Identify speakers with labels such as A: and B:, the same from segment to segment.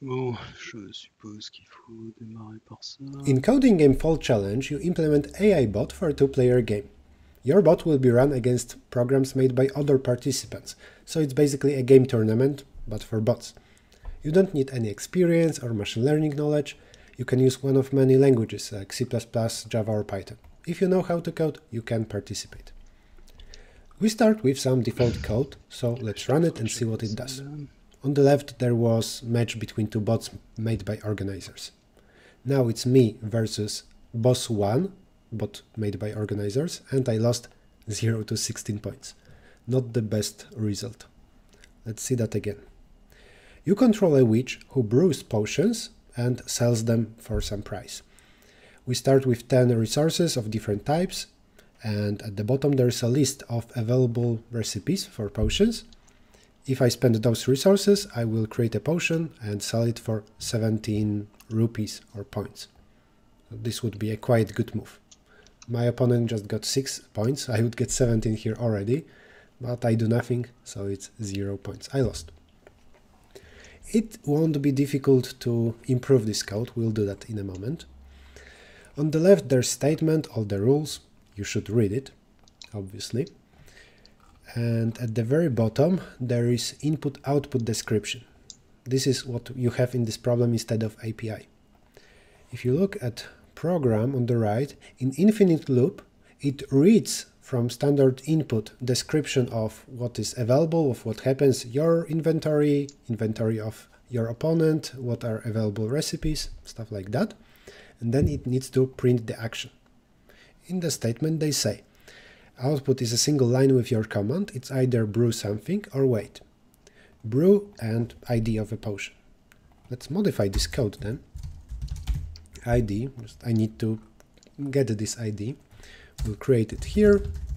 A: Bon, je suppose qu'il faut démarrer par ça.
B: In Coding Game Fall Challenge, you implement AI bot for a two-player game. Your bot will be run against programs made by other participants, so it's basically a game tournament, but for bots. You don't need any experience or machine learning knowledge. You can use one of many languages like C++, Java or Python. If you know how to code, you can participate. We start with some default code, so let's run it and see what it does. On the left there was match between two bots made by organizers. Now it's me versus boss1, bot made by organizers, and I lost 0 to 16 points. Not the best result. Let's see that again. You control a witch who brews potions and sells them for some price. We start with 10 resources of different types, and at the bottom there is a list of available recipes for potions. If I spend those resources, I will create a potion and sell it for 17 rupees or points. This would be a quite good move. My opponent just got 6 points, I would get 17 here already, but I do nothing, so it's 0 points. I lost. It won't be difficult to improve this code, we'll do that in a moment. On the left there's statement, all the rules, you should read it, obviously. And at the very bottom there is input-output description. This is what you have in this problem instead of API. If you look at program on the right, in infinite loop, it reads from standard input description of what is available, of what happens, your inventory, inventory of your opponent, what are available recipes, stuff like that. And then it needs to print the action. In the statement they say, output is a single line with your command, it's either brew something or wait. Brew and ID of a potion. Let's modify this code then. ID, I need to get this ID. We'll create it here.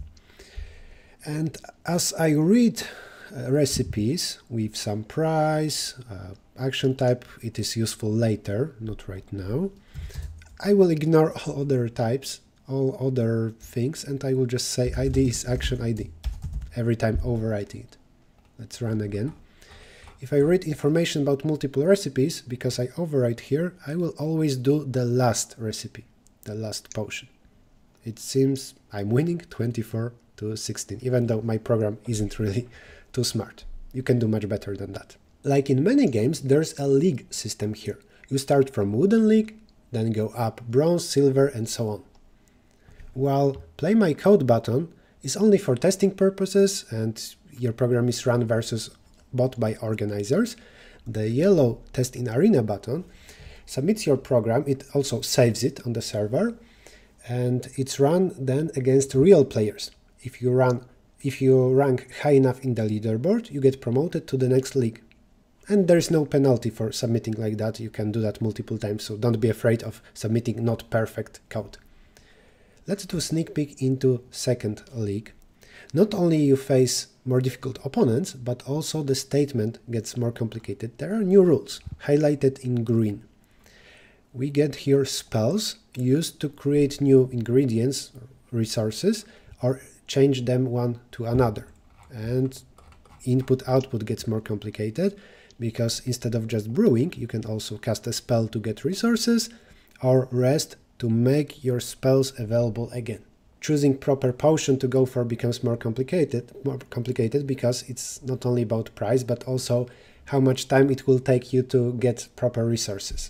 B: And as I read recipes with some price, action type, it is useful later, not right now. I will ignore all other types, all other things, and I will just say ID is action ID, every time overwriting it. Let's run again. If I read information about multiple recipes, because I overwrite here, I will always do the last recipe, the last potion. It seems I'm winning 24 to 16, even though my program isn't really too smart. You can do much better than that. Like in many games, there's a league system here. You start from wooden league, then go up bronze, silver, and so on. While Play My Code button is only for testing purposes and your program is run versus bot by organizers, the yellow Test in Arena button submits your program, it also saves it on the server, and it's run then against real players. If you rank high enough in the leaderboard, you get promoted to the next league. And there is no penalty for submitting like that, you can do that multiple times, so don't be afraid of submitting not perfect code. Let's do a sneak peek into second league. Not only you face more difficult opponents, but also the statement gets more complicated. There are new rules, highlighted in green. We get here spells used to create new ingredients, resources, or change them one to another. And input-output gets more complicated, because instead of just brewing, you can also cast a spell to get resources, or rest to make your spells available again. Choosing proper potion to go for becomes more complicated because it's not only about price, but also how much time it will take you to get proper resources.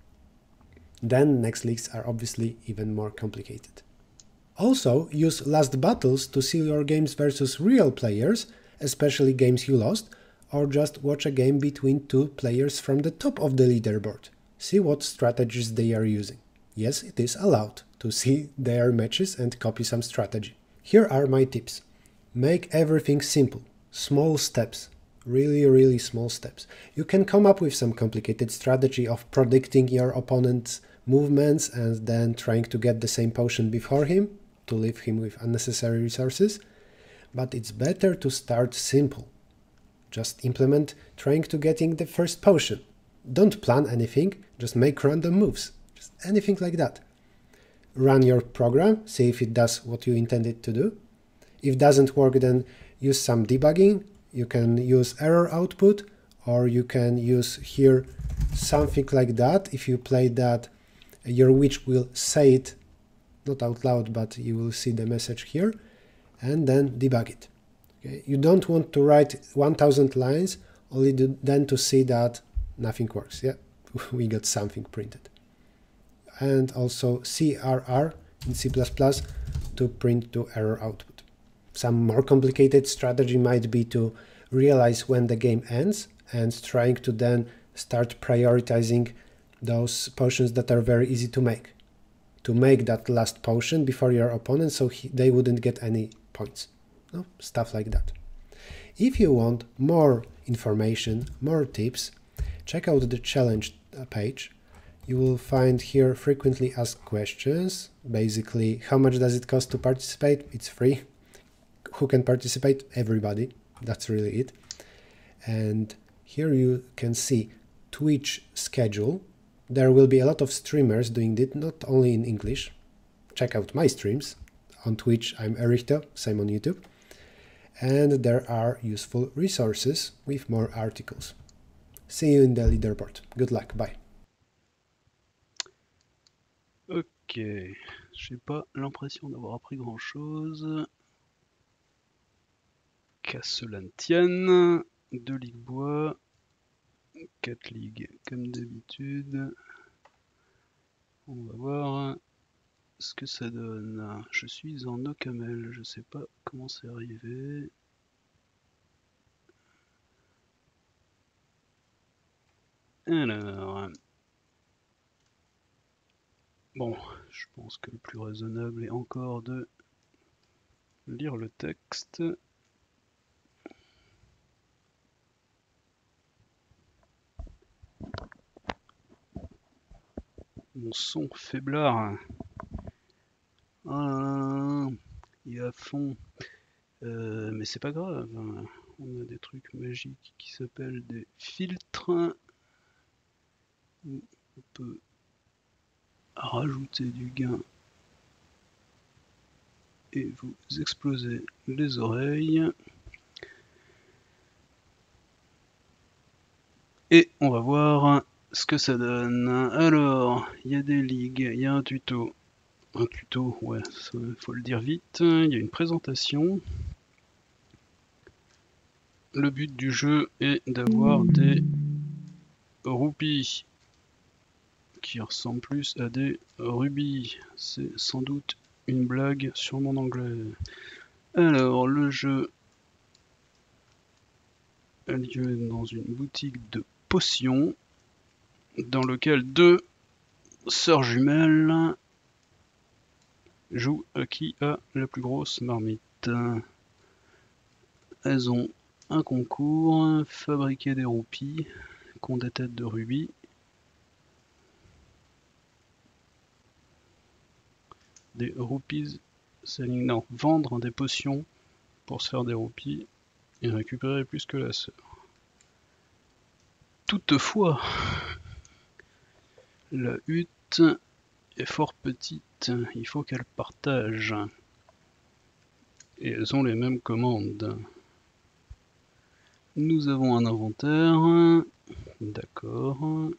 B: Then next leagues are obviously even more complicated. Also, use last battles to see your games versus real players, especially games you lost, or just watch a game between two players from the top of the leaderboard. See what strategies they are using. Yes, it is allowed to see their matches and copy some strategy. Here are my tips. Make everything simple. Small steps. Really small steps. You can come up with some complicated strategy of predicting your opponent's movements and then trying to get the same potion before him, to leave him with unnecessary resources. But it's better to start simple. Just implement trying to getting the first potion. Don't plan anything, just make random moves. Just anything like that. Run your program, see if it does what you intended to do. If it doesn't work, then use some debugging. You can use error output or you can use here something like that. If you play that, your witch will say it, not out loud, but you will see the message here, and then debug it. Okay? You don't want to write 1000 lines, only then to see that nothing works. Yeah, we got something printed. And also CRR in C++ to print to error output. Some more complicated strategy might be to realize when the game ends and trying to then start prioritizing those potions that are very easy to make. To make that last potion before your opponent, so they wouldn't get any points. No? Stuff like that. If you want more information, more tips, check out the challenge page. You will find here frequently asked questions. Basically, how much does it cost to participate? It's free. Who can participate? Everybody. That's really it. And here you can see Twitch schedule. There will be a lot of streamers doing it, not only in English. Check out my streams. On Twitch, I'm Erichto, same on YouTube. And there are useful resources with more articles. See you in the leaderboard. Good luck. Bye.
A: Ok, j'ai pas l'impression d'avoir appris grand chose. Qu'à cela ne tienne, 2 ligues bois, 4 ligues comme d'habitude. On va voir ce que ça donne. Je suis en Ocamel, je sais pas comment c'est arrivé. Alors, bon, je pense que le plus raisonnable est encore de lire le texte. Mon son faiblard. Ah, il est à fond. Mais c'est pas grave. On a des trucs magiques qui s'appellent des filtres. Où on peut rajouter du gain et vous exploser les oreilles. Et on va voir ce que ça donne. Alors, il y a des ligues, il y a un tuto. Un tuto, ouais, faut le dire vite. Il y a une présentation. Le but du jeu est d'avoir des roupies qui ressemblent plus à des rubis. C'est sans doute une blague sur mon anglais. Alors, le jeu a lieu dans une boutique de potions dans lequel 2 sœurs jumelles jouent à qui a la plus grosse marmite. Elles ont un concours, fabriquer des roupies qui ont des têtes de rubis. Des roupies selling, non, vendre des potions pour se faire des roupies et récupérer plus que la sœur. Toutefois, la hutte est fort petite, il faut qu'elles partagent. Et elles ont les mêmes commandes. Nous avons un inventaire, d'accord.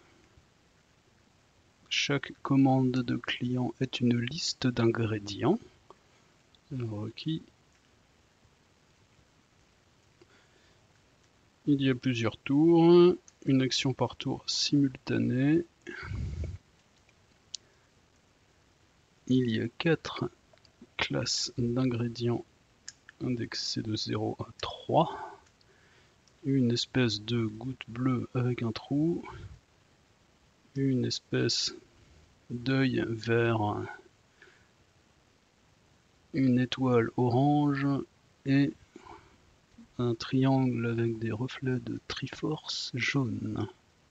A: Chaque commande de client est une liste d'ingrédients requis. Il y a plusieurs tours, une action par tour simultanée. Il y a 4 classes d'ingrédients indexées de 0 à 3. Une espèce de goutte bleue avec un trou. Une espèce d'œil vert. Une étoile orange et un triangle avec des reflets de Triforce jaune.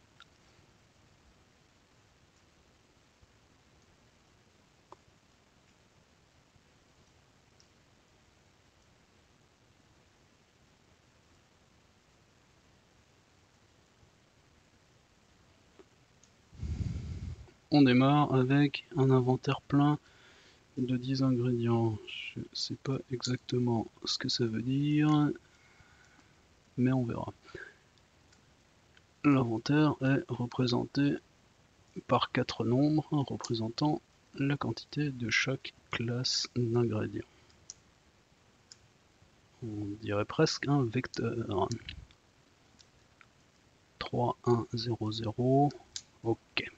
A: On démarre avec un inventaire plein de 10 ingrédients. Je ne sais pas exactement ce que ça veut dire, mais on verra. l'inventaire est représenté par 4 nombres représentant la quantité de chaque classe d'ingrédients. On dirait presque un vecteur. 3, 1, 0, 0. Ok.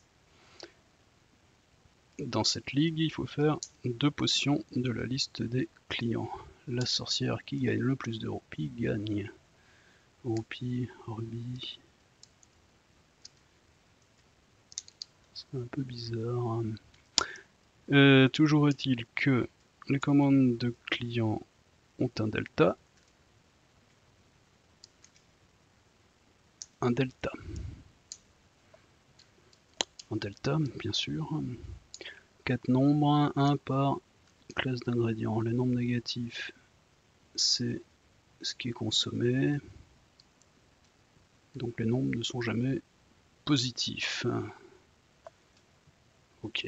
A: Dans cette ligue, il faut faire 2 potions de la liste des clients. La sorcière qui gagne le plus de roupies gagne. Roupies, rubis. C'est un peu bizarre. Toujours est-il que les commandes de clients ont un delta. Un delta, bien sûr. 4 nombres, 1 par classe d'ingrédients. Les nombres négatifs, c'est ce qui est consommé. Donc les nombres ne sont jamais positifs. Ok.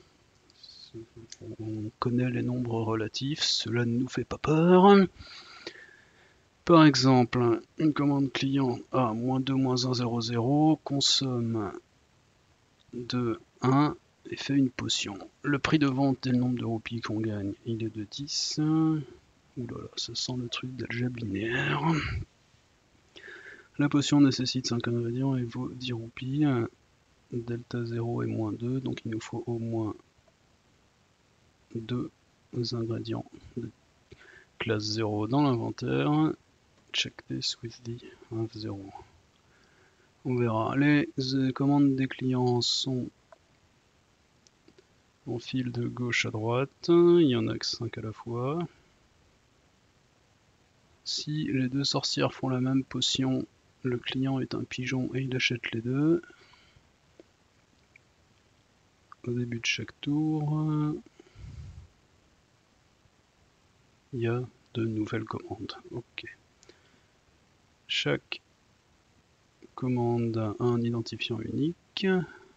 A: On connaît les nombres relatifs, cela ne nous fait pas peur. Par exemple, une commande client A -2 -1 0 0 consomme de 1 et fait une potion. Le prix de vente et le nombre de roupies qu'on gagne, il est de 10. Oulala, ça sent le truc d'algèbre binaire. La potion nécessite 5 ingrédients et vaut 10 roupies. Delta 0 est -2, donc il nous faut au moins 2 ingrédients de classe 0 dans l'inventaire. Check this with the 0. On verra. Les commandes des clients sont en fil de gauche à droite. Il y en a que 5 à la fois. Si les deux sorcières font la même potion, le client est un pigeon et il achète les deux. Au début de chaque tour, il y a de nouvelles commandes. Ok. Chaque commande a un identifiant unique.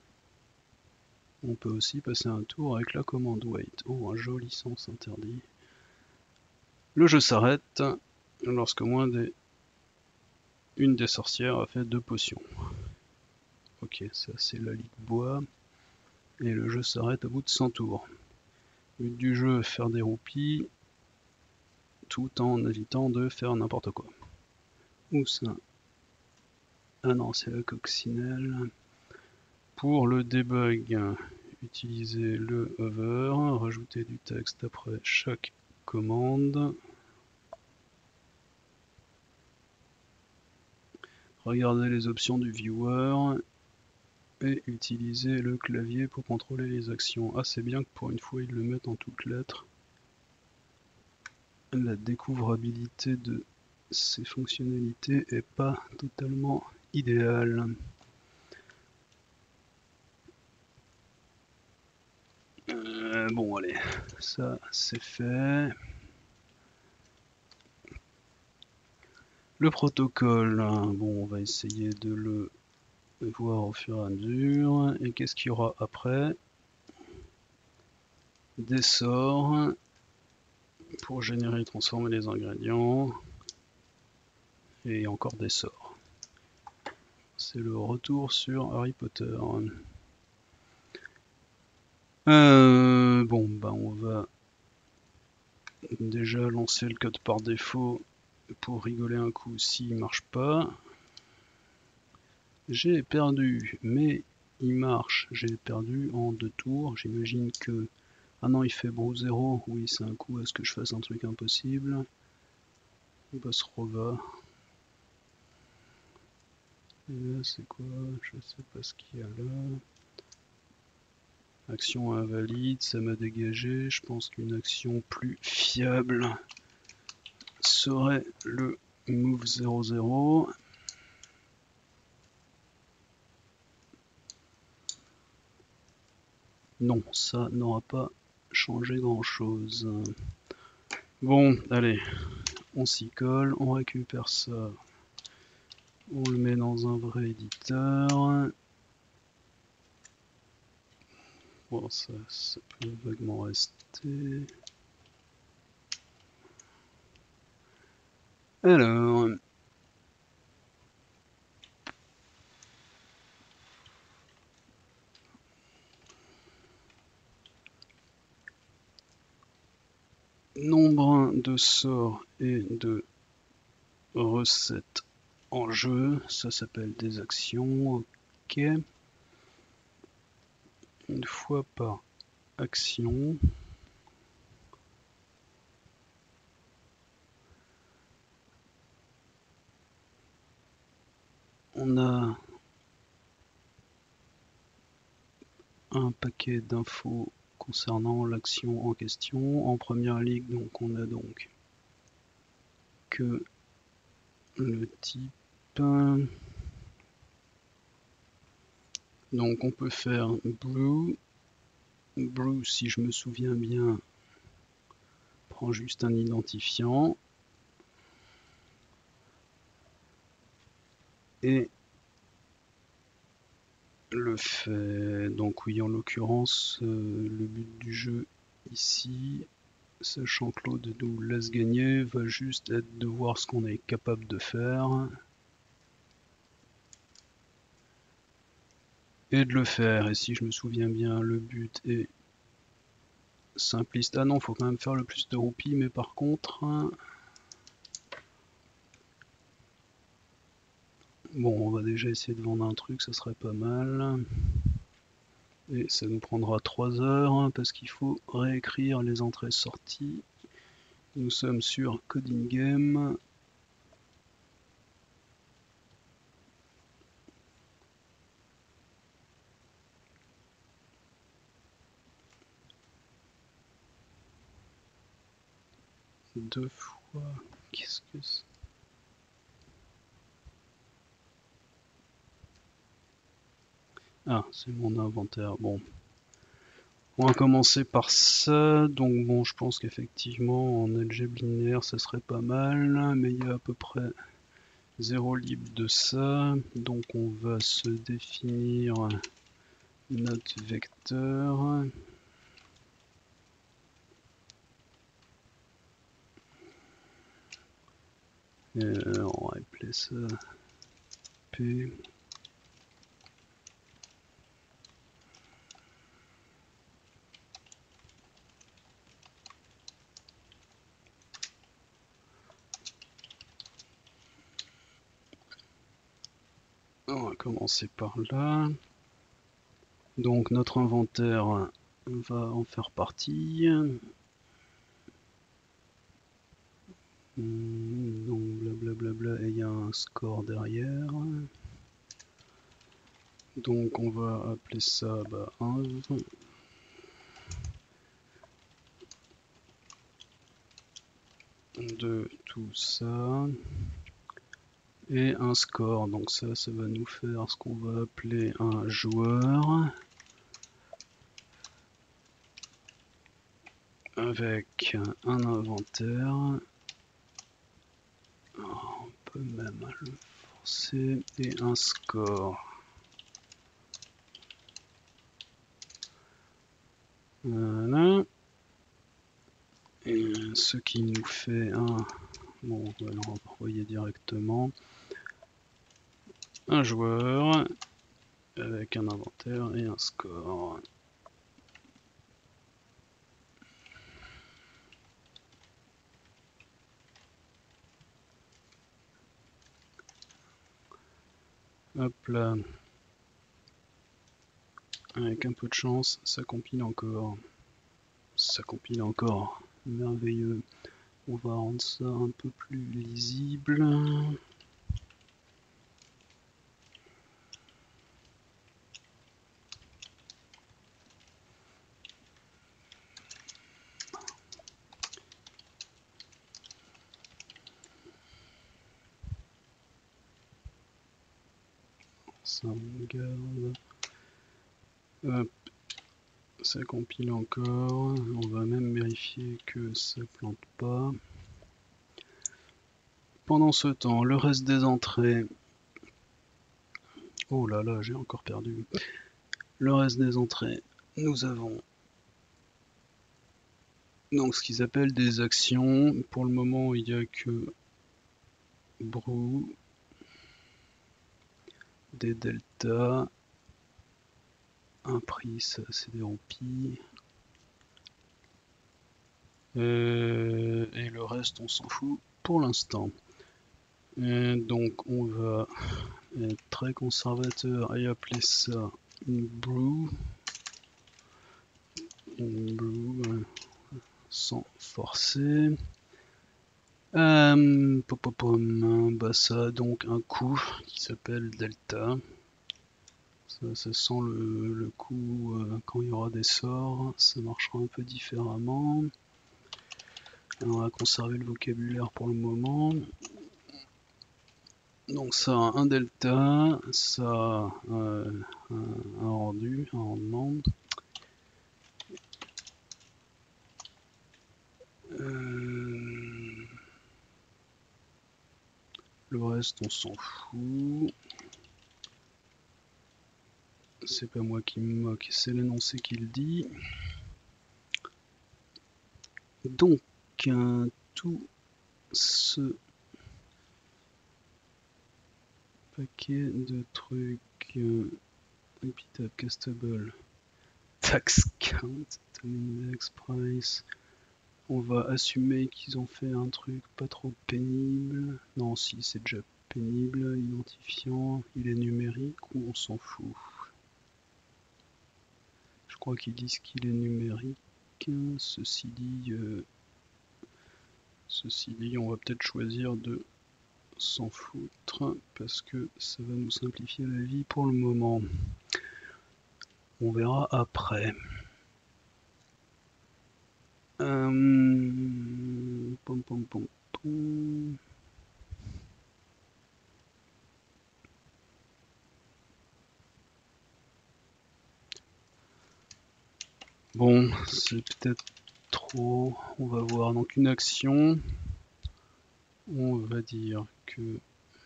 A: On peut aussi passer un tour avec la commande wait. Oh, un joli sens interdit. Le jeu s'arrête lorsque une des sorcières a fait 2 potions. Ok, ça c'est la ligue bois. Et le jeu s'arrête au bout de 100 tours. Le but du jeu est faire des roupies tout en évitant de faire n'importe quoi. Où ça? Ah non, c'est la coccinelle. Pour le debug, utilisez le hover, rajouter du texte après chaque commande. Regardez les options du viewer et utilisez le clavier pour contrôler les actions. Ah, c'est bien que pour une fois ils le mettent en toutes lettres. La découvrabilité de ces fonctionnalités est pas totalement idéale. Bon allez, ça c'est fait. Le protocole, bon on va essayer de le voir au fur et à mesure. Et qu'est-ce qu'il y aura après? Des sorts pour générer et transformer les ingrédients. Et encore des sorts. C'est le retour sur Harry Potter. Bon, bah on va déjà lancer le code par défaut pour rigoler un coup s'il marche pas. J'ai perdu, mais il marche. J'ai perdu en 2 tours. J'imagine que... Ah non, il fait brou 0. Oui, c'est un coup à ce que je fasse un truc impossible. Boss Rova. Et là, c'est quoi? Je sais pas ce qu'il y a là. Action invalide, ça m'a dégagé. Je pense qu'une action plus fiable serait le move 0-0. Non, ça n'aura pas changé grand chose. Bon, allez, on s'y colle, on récupère ça. On le met dans un vrai éditeur. Bon, ça peut vaguement rester. Alors, sort est de recette en jeu, ça s'appelle des actions, ok. Une fois par action, on a un paquet d'infos concernant l'action en question. En première ligue, donc on a donc que le type. Donc on peut faire brew. Brew, si je me souviens bien, prend juste un identifiant. Et le fait, donc oui, en l'occurrence, le but du jeu ici, sachant que l'autre nous laisse gagner, va juste être de voir ce qu'on est capable de faire. Et de le faire. Et si je me souviens bien, le but est simpliste. Ah non, faut quand même faire le plus de roupies, mais par contre... Bon, on va déjà essayer de vendre un truc, ça serait pas mal. Et ça nous prendra 3 heures, parce qu'il faut réécrire les entrées-sorties. Nous sommes sur Coding Game. Deux fois... Qu'est-ce que c'est? Ah, c'est mon inventaire. Bon. On va commencer par ça. Donc bon, je pense qu'effectivement, en algèbre linéaire, ça serait pas mal. Mais il y a à peu près 0 libre de ça. Donc on va se définir notre vecteur. On va appeler ça P. On va commencer par là. Donc notre inventaire va en faire partie. Donc blablabla, et il y a un score derrière. Donc on va appeler ça 1. De tout ça. Et un score. Donc ça va nous faire ce qu'on va appeler un joueur. Avec un inventaire. On peut même le forcer. Et un score. Voilà. Et ce qui nous fait un... Bon, on va le renvoyer directement. Un joueur avec un inventaire et un score. Hop là. Avec un peu de chance, ça compile encore. Ça compile encore. Merveilleux. On va rendre ça un peu plus lisible. Ça on garde. Hop. Ça compile encore. On va même vérifier que ça plante pas. Pendant ce temps, le reste des entrées. Oh là là, j'ai encore perdu. Le reste des entrées, nous avons donc ce qu'ils appellent des actions. Pour le moment, il n'y a que brew, des deltas, un prix, ça c'est des roupies, Et le reste, on s'en fout pour l'instant. Donc, on va être très conservateur et appeler ça une brew. Une brew sans forcer. Bah ça a donc un coût qui s'appelle delta. Ça sent le coup quand il y aura des sorts, ça marchera un peu différemment. On va conserver le vocabulaire pour le moment. Donc ça a un delta, ça a un rendu, un rendement. Le reste on s'en fout. C'est pas moi qui me moque, c'est l'énoncé qui le dit. Donc tout ce paquet de trucs epitaph castable tax count index price, on va assumer qu'ils ont fait un truc pas trop pénible. Non, si c'est déjà pénible. Identifiant, il est numérique ou on s'en fout? Je crois qu'ils disent qu'il est numérique. Ceci dit, on va peut-être choisir de s'en foutre parce que ça va nous simplifier la vie pour le moment. On verra après. Pom, pom, pom, pom. Bon, c'est peut-être trop. On va voir donc une action. On va dire que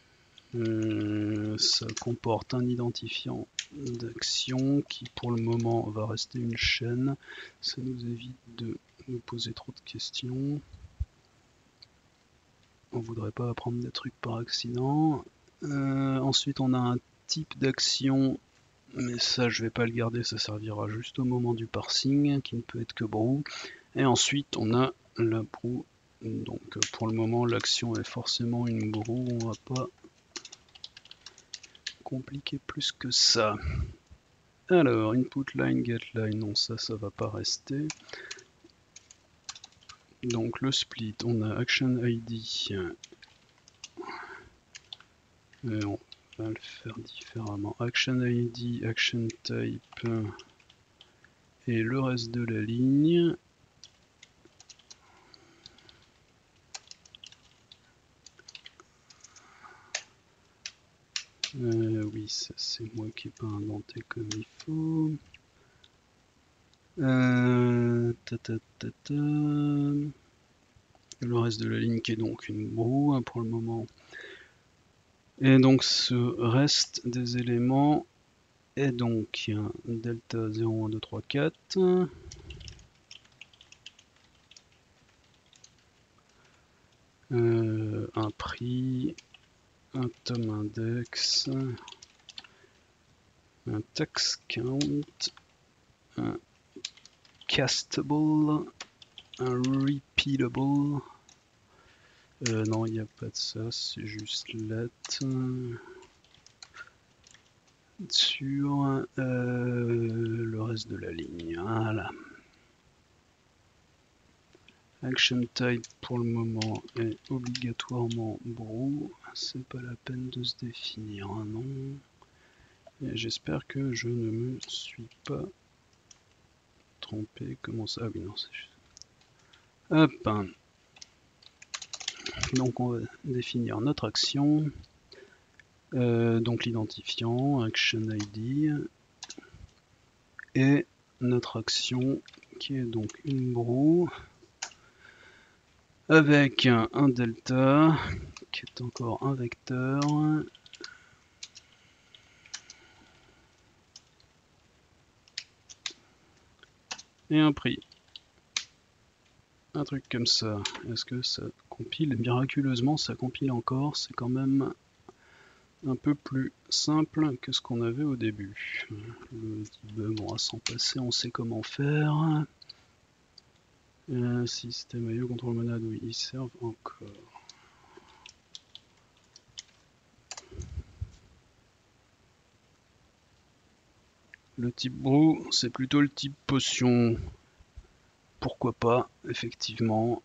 A: ça comporte un identifiant d'action qui pour le moment va rester une chaîne. Ça nous évite de nous poser trop de questions. On voudrait pas apprendre des trucs par accident. Ensuite on a un type d'action, mais ça je vais pas le garder, ça servira juste au moment du parsing qui ne peut être que brew. Et ensuite on a la brew. Donc pour le moment l'action est forcément une brew, on va pas compliquer plus que ça. Alors, input line, get line, non, ça va pas rester. Donc le split, on a action ID. On va le faire différemment. Action ID, action type et le reste de la ligne. Oui, ça c'est moi qui n'ai pas inventé comme il faut. Le reste de la ligne qui est donc une brew pour le moment. Et donc ce reste des éléments est donc un delta 0, 1, 2, 3, 4. Un prix, un tome index, un tax count, un castable, un repeatable. Non, il n'y a pas de ça, c'est juste let. Sur le reste de la ligne. Voilà. Action type pour le moment est obligatoirement brew. C'est pas la peine de se définir un nom. Et j'espère que je ne me suis pas trompé. Comment ça? Ah oui, non, c'est juste. Hop. Donc on va définir notre action. Donc l'identifiant, action ID. Et notre action qui est donc une brew. Avec un delta qui est encore un vecteur. Et un prix. Un truc comme ça. Est-ce que ça compile? Miraculeusement, ça compile encore. C'est quand même un peu plus simple que ce qu'on avait au début. Le debug, on va s'en passer, on sait comment faire. Système IO, contrôle monade, oui, ils servent encore. Le type brew, c'est plutôt le type potion. Pourquoi pas, effectivement.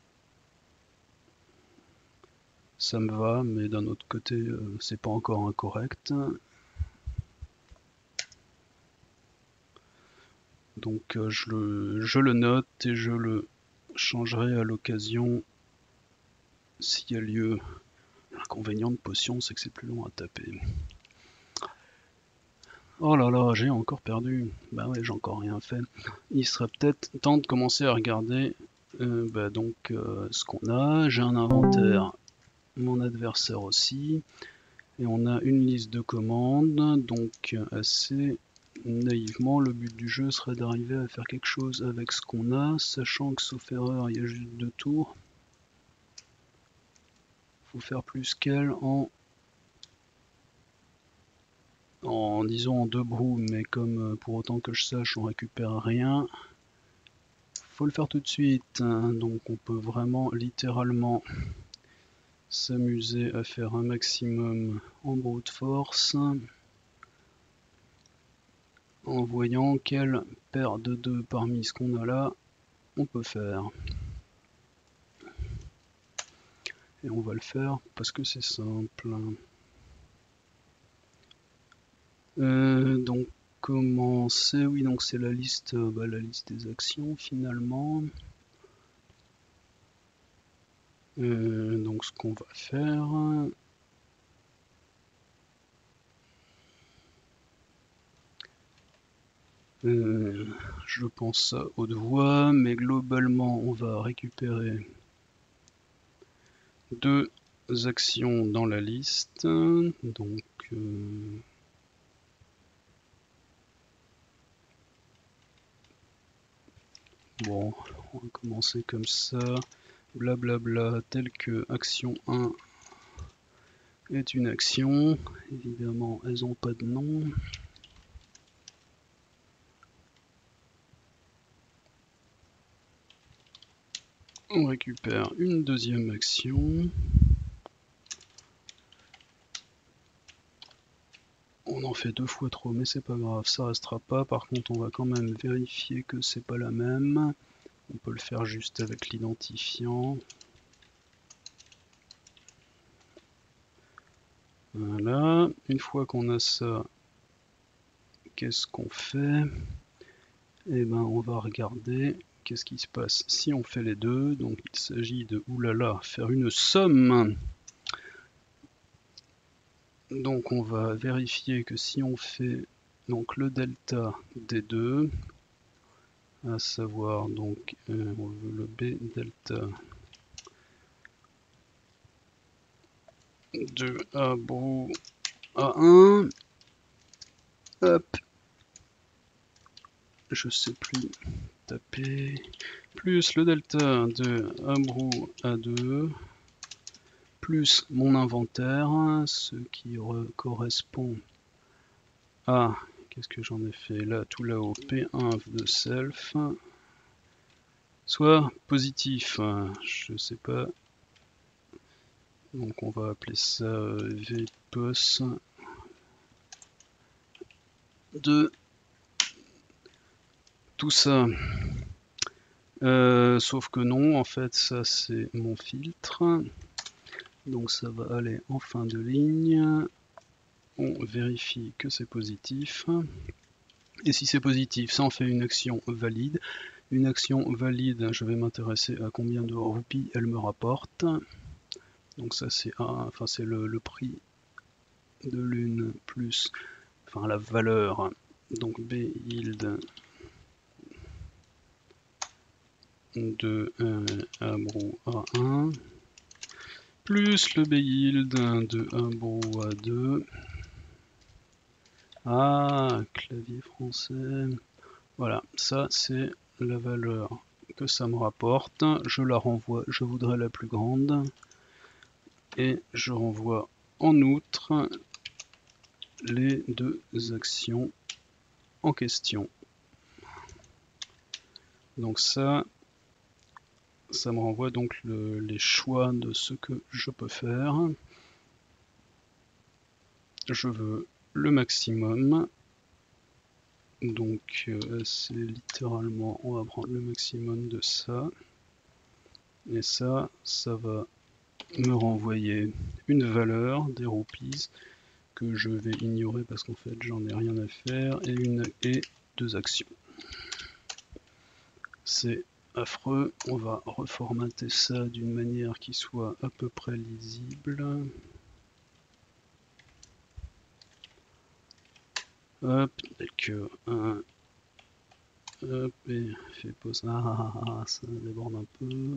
A: Ça me va, mais d'un autre côté, c'est pas encore incorrect. Donc je le note et je le changerai à l'occasion s'il y a lieu. L'inconvénient de potion, c'est que c'est plus long à taper. Oh là là, j'ai encore perdu. Bah ouais, j'ai encore rien fait. Il serait peut-être temps de commencer à regarder ce qu'on a. J'ai un inventaire, mon adversaire aussi. Et on a une liste de commandes. Donc assez naïvement, le but du jeu serait d'arriver à faire quelque chose avec ce qu'on a, sachant que sauf erreur, il y a juste 2 tours. Faut faire plus qu'elle disons en 2 brous, mais comme pour autant que je sache on récupère rien, faut le faire tout de suite. Donc on peut vraiment littéralement s'amuser à faire un maximum en brute force en voyant quelle paire de 2 parmi ce qu'on a là on peut faire. Et on va le faire parce que c'est simple. Donc commencer, oui, donc c'est la liste des actions finalement. Donc ce qu'on va faire, je pense à haute voix, mais globalement on va récupérer 2 actions dans la liste. Donc bon, on va commencer comme ça. Blablabla, tel que action 1 est une action. Évidemment, elles n'ont pas de nom. On récupère une deuxième action. On en fait 2 fois trop, mais c'est pas grave, ça restera pas. Par contre, on va quand même vérifier que c'est pas la même. On peut le faire juste avec l'identifiant. Voilà, une fois qu'on a ça, qu'est-ce qu'on fait? Eh ben, on va regarder qu'est-ce qui se passe si on fait les deux. Donc, il s'agit de, oulala, faire une somme. Donc, on va vérifier que si on fait donc le delta des deux, à savoir donc on veut le B delta de A brou A1, hop, je sais plus taper, plus le delta de A brou A2, plus mon inventaire, ce qui correspond à, qu'est-ce que j'en ai fait là, tout là-haut, P1 de self, soit positif, je sais pas, donc on va appeler ça VPOS de tout ça. Sauf que non, en fait, ça c'est mon filtre. Donc ça va aller en fin de ligne. On vérifie que c'est positif. Et si c'est positif, ça en fait une action valide. Une action valide, je vais m'intéresser à combien de roupies elle me rapporte. Donc ça c'est le prix de l'une plus, enfin la valeur. Donc B yield de A brou A1 plus le B yield de A brou A2. Ah, clavier français. Voilà, ça c'est la valeur que ça me rapporte. Je la renvoie, je voudrais la plus grande. Et je renvoie en outre les 2 actions en question. Donc ça, ça me renvoie donc les choix de ce que je peux faire. Je veux le maximum. Donc c'est littéralement, on va prendre le maximum de ça. Et ça va me renvoyer une valeur des roupies que je vais ignorer parce qu'en fait j'en ai rien à faire et deux actions. C'est affreux, on va reformater ça d'une manière qui soit à peu près lisible. Hop, que un hop et fait pause. Ça déborde un peu.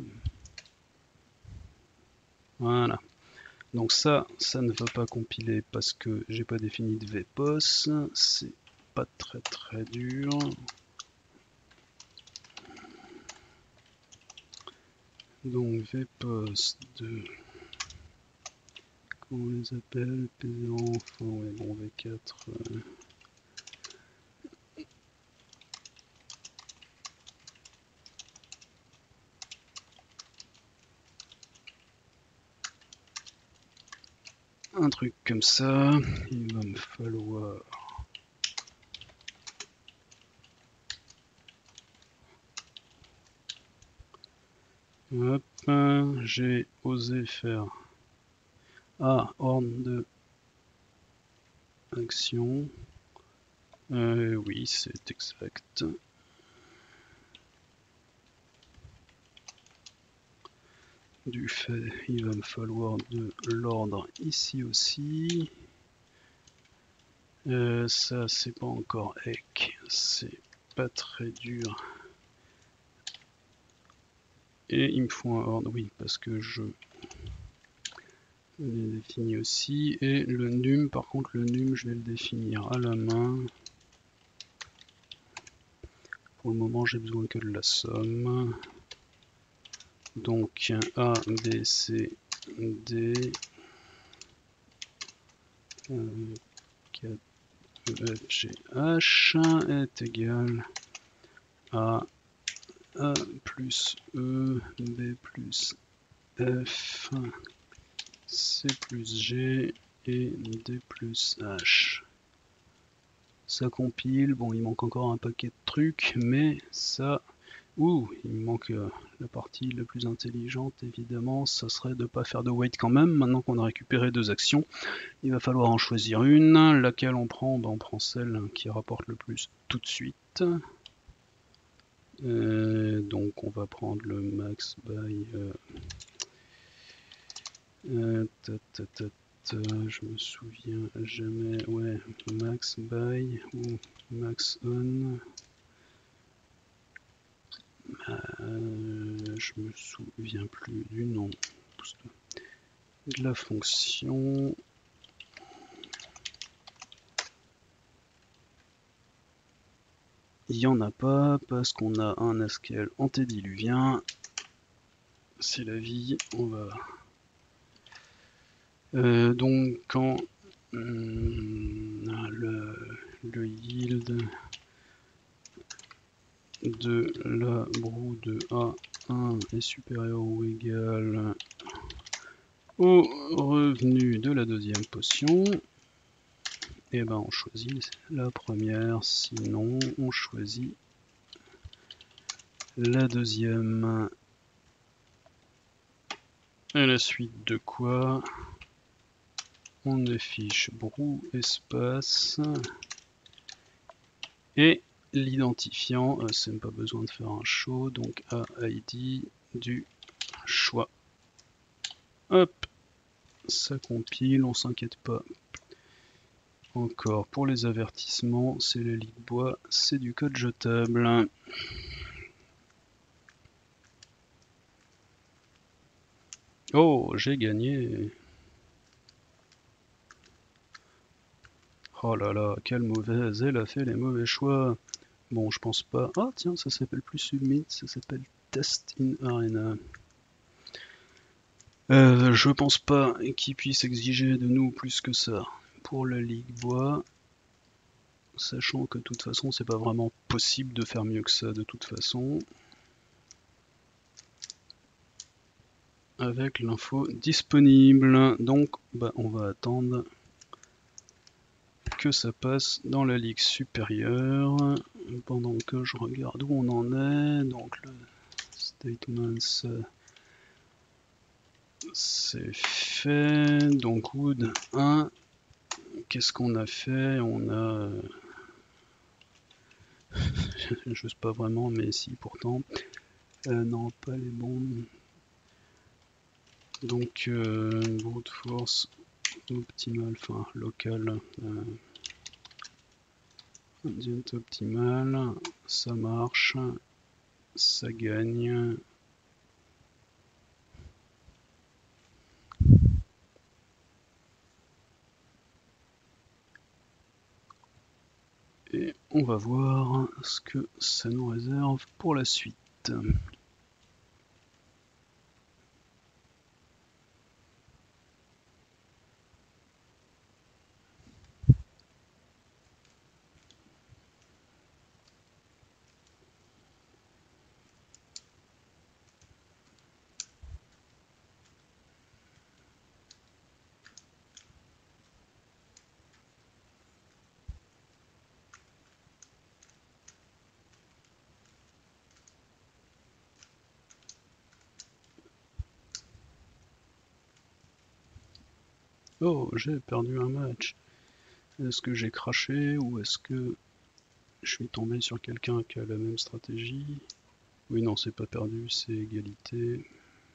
A: Voilà. Donc ça ne va pas compiler parce que j'ai pas défini de vpos. C'est pas très dur. Donc vpos de comment on les appelle, P0, enfin ouais bon v4. Un truc comme ça, il va me falloir hop, j'ai osé faire ordre de action. Oui, c'est exact. Du fait, il va me falloir de l'ordre ici aussi. Ça, c'est pas encore EC, c'est pas très dur. Et il me faut un ordre, oui, parce que je l'ai défini aussi. Et le num, par contre, le num, je vais le définir à la main. Pour le moment, j'ai besoin que de la somme. Donc A, B, C, D, 4, E, F, G, H est égal à A plus E, B plus F, C plus G et D plus H. Ça compile, bon il manque encore un paquet de trucs, mais ça... Ouh, il me manque la partie la plus intelligente évidemment, ça serait de ne pas faire de wait quand même. Maintenant qu'on a récupéré deux actions, il va falloir en choisir une. Laquelle on prend? On prend celle qui rapporte le plus tout de suite. Donc on va prendre le max by... je me souviens jamais... Ouais, max by ou max on... je me souviens plus du nom de la fonction. Il n'y en a pas parce qu'on a un Haskell antédiluvien. C'est la vie. On va donc quand le yield de la broue de A1 est supérieur ou égal au revenu de la deuxième potion, et ben on choisit la première, sinon on choisit la deuxième. À la suite de quoi on affiche broue espace et l'identifiant, c'est même pas besoin de faire un show, donc AID du choix. Hop, ça compile, on s'inquiète pas. Encore pour les avertissements, c'est le lit de bois, c'est du code jetable. Oh, j'ai gagné. Oh là là, quelle mauvaise, elle a fait les mauvais choix. Bon, je pense pas... Ah tiens, ça s'appelle plus Submit, ça s'appelle Test in Arena. Je pense pas qu'il puisse exiger de nous plus que ça pour la Ligue Bois, sachant que de toute façon c'est pas vraiment possible de faire mieux que ça de toute façon. avec l'info disponible. Donc on va attendre que ça passe dans la ligue supérieure pendant que je regarde où on en est. Donc le statement c'est fait. Donc Wood 1, qu'est-ce qu'on a fait? On a je sais pas vraiment, mais si pourtant non, pas les bons. Donc brute force optimal, enfin local ingent optimal, ça marche, ça gagne. Et on va voir ce que ça nous réserve pour la suite. Oh, j'ai perdu un match. Est-ce que j'ai craché ou est-ce que je suis tombé sur quelqu'un qui a la même stratégie? Oui, non, c'est pas perdu, c'est égalité.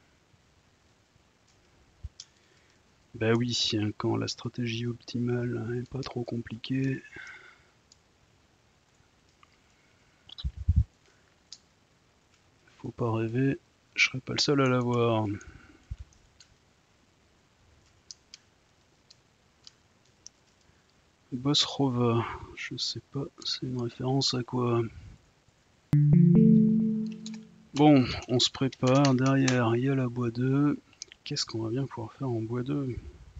A: Bah oui, quand la stratégie optimale est pas trop compliquée. Faut pas rêver, je serai pas le seul à l'avoir. Bosrova, je sais pas, c'est une référence à quoi? Bon, on se prépare, derrière il y a la bois 2. Qu'est-ce qu'on va bien pouvoir faire en bois 2?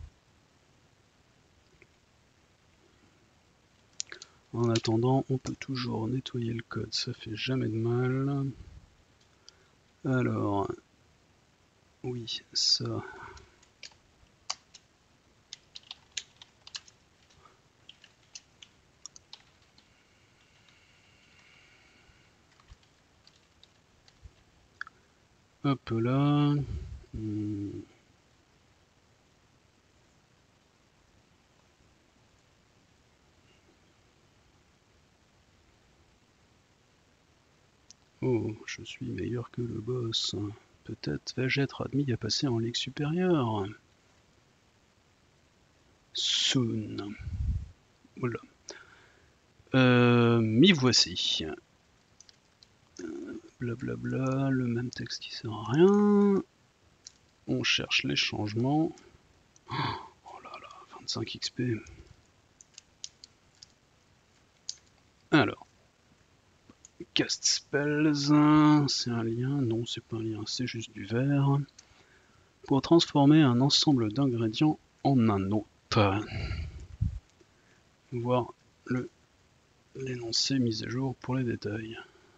A: En attendant, on peut toujours nettoyer le code, ça fait jamais de mal. Alors, oui, ça. Hop là. Oh, je suis meilleur que le boss. Peut-être vais-je être admis à passer en ligue supérieure. Soon. Voilà. M'y voici. Blablabla, le même texte qui sert à rien. On cherche les changements. Oh là là, 25 XP. Alors, cast spells, c'est un lien? Non, c'est pas un lien, c'est juste du vert. Pour transformer un ensemble d'ingrédients en un autre. Voir l'énoncé mis à jour pour les détails.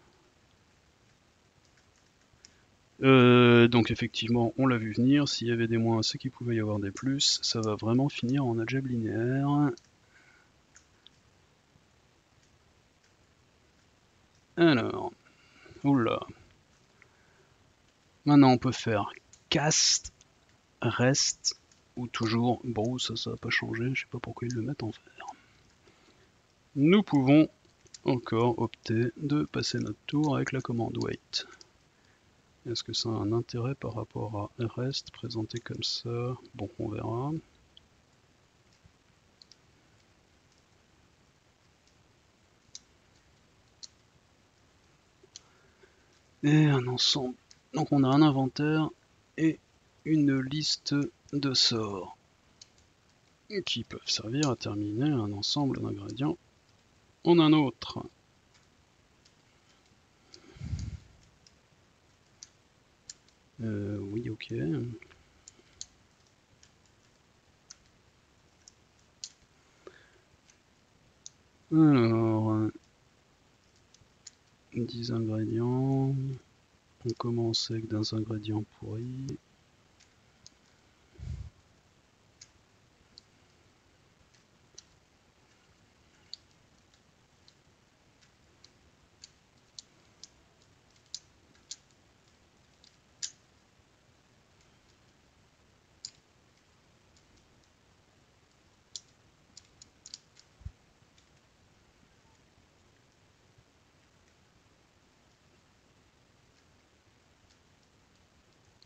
A: Donc effectivement, on l'a vu venir, s'il y avait des moins, c'est qu'il pouvait y avoir des plus, ça va vraiment finir en algèbre linéaire. Alors, oula. Maintenant on peut faire cast, rest, ou toujours, bon ça va pas changer, je sais pas pourquoi ils le mettent en vert. Nous pouvons encore opter de passer notre tour avec la commande wait. Est-ce que ça a un intérêt par rapport à rest présenté comme ça? Bon, on verra. Et un ensemble. Donc on a un inventaire et une liste de sorts qui peuvent servir à terminer un ensemble d'ingrédients en un autre. Oui, ok. Alors, 10 ingrédients. On commence avec des ingrédients pourris.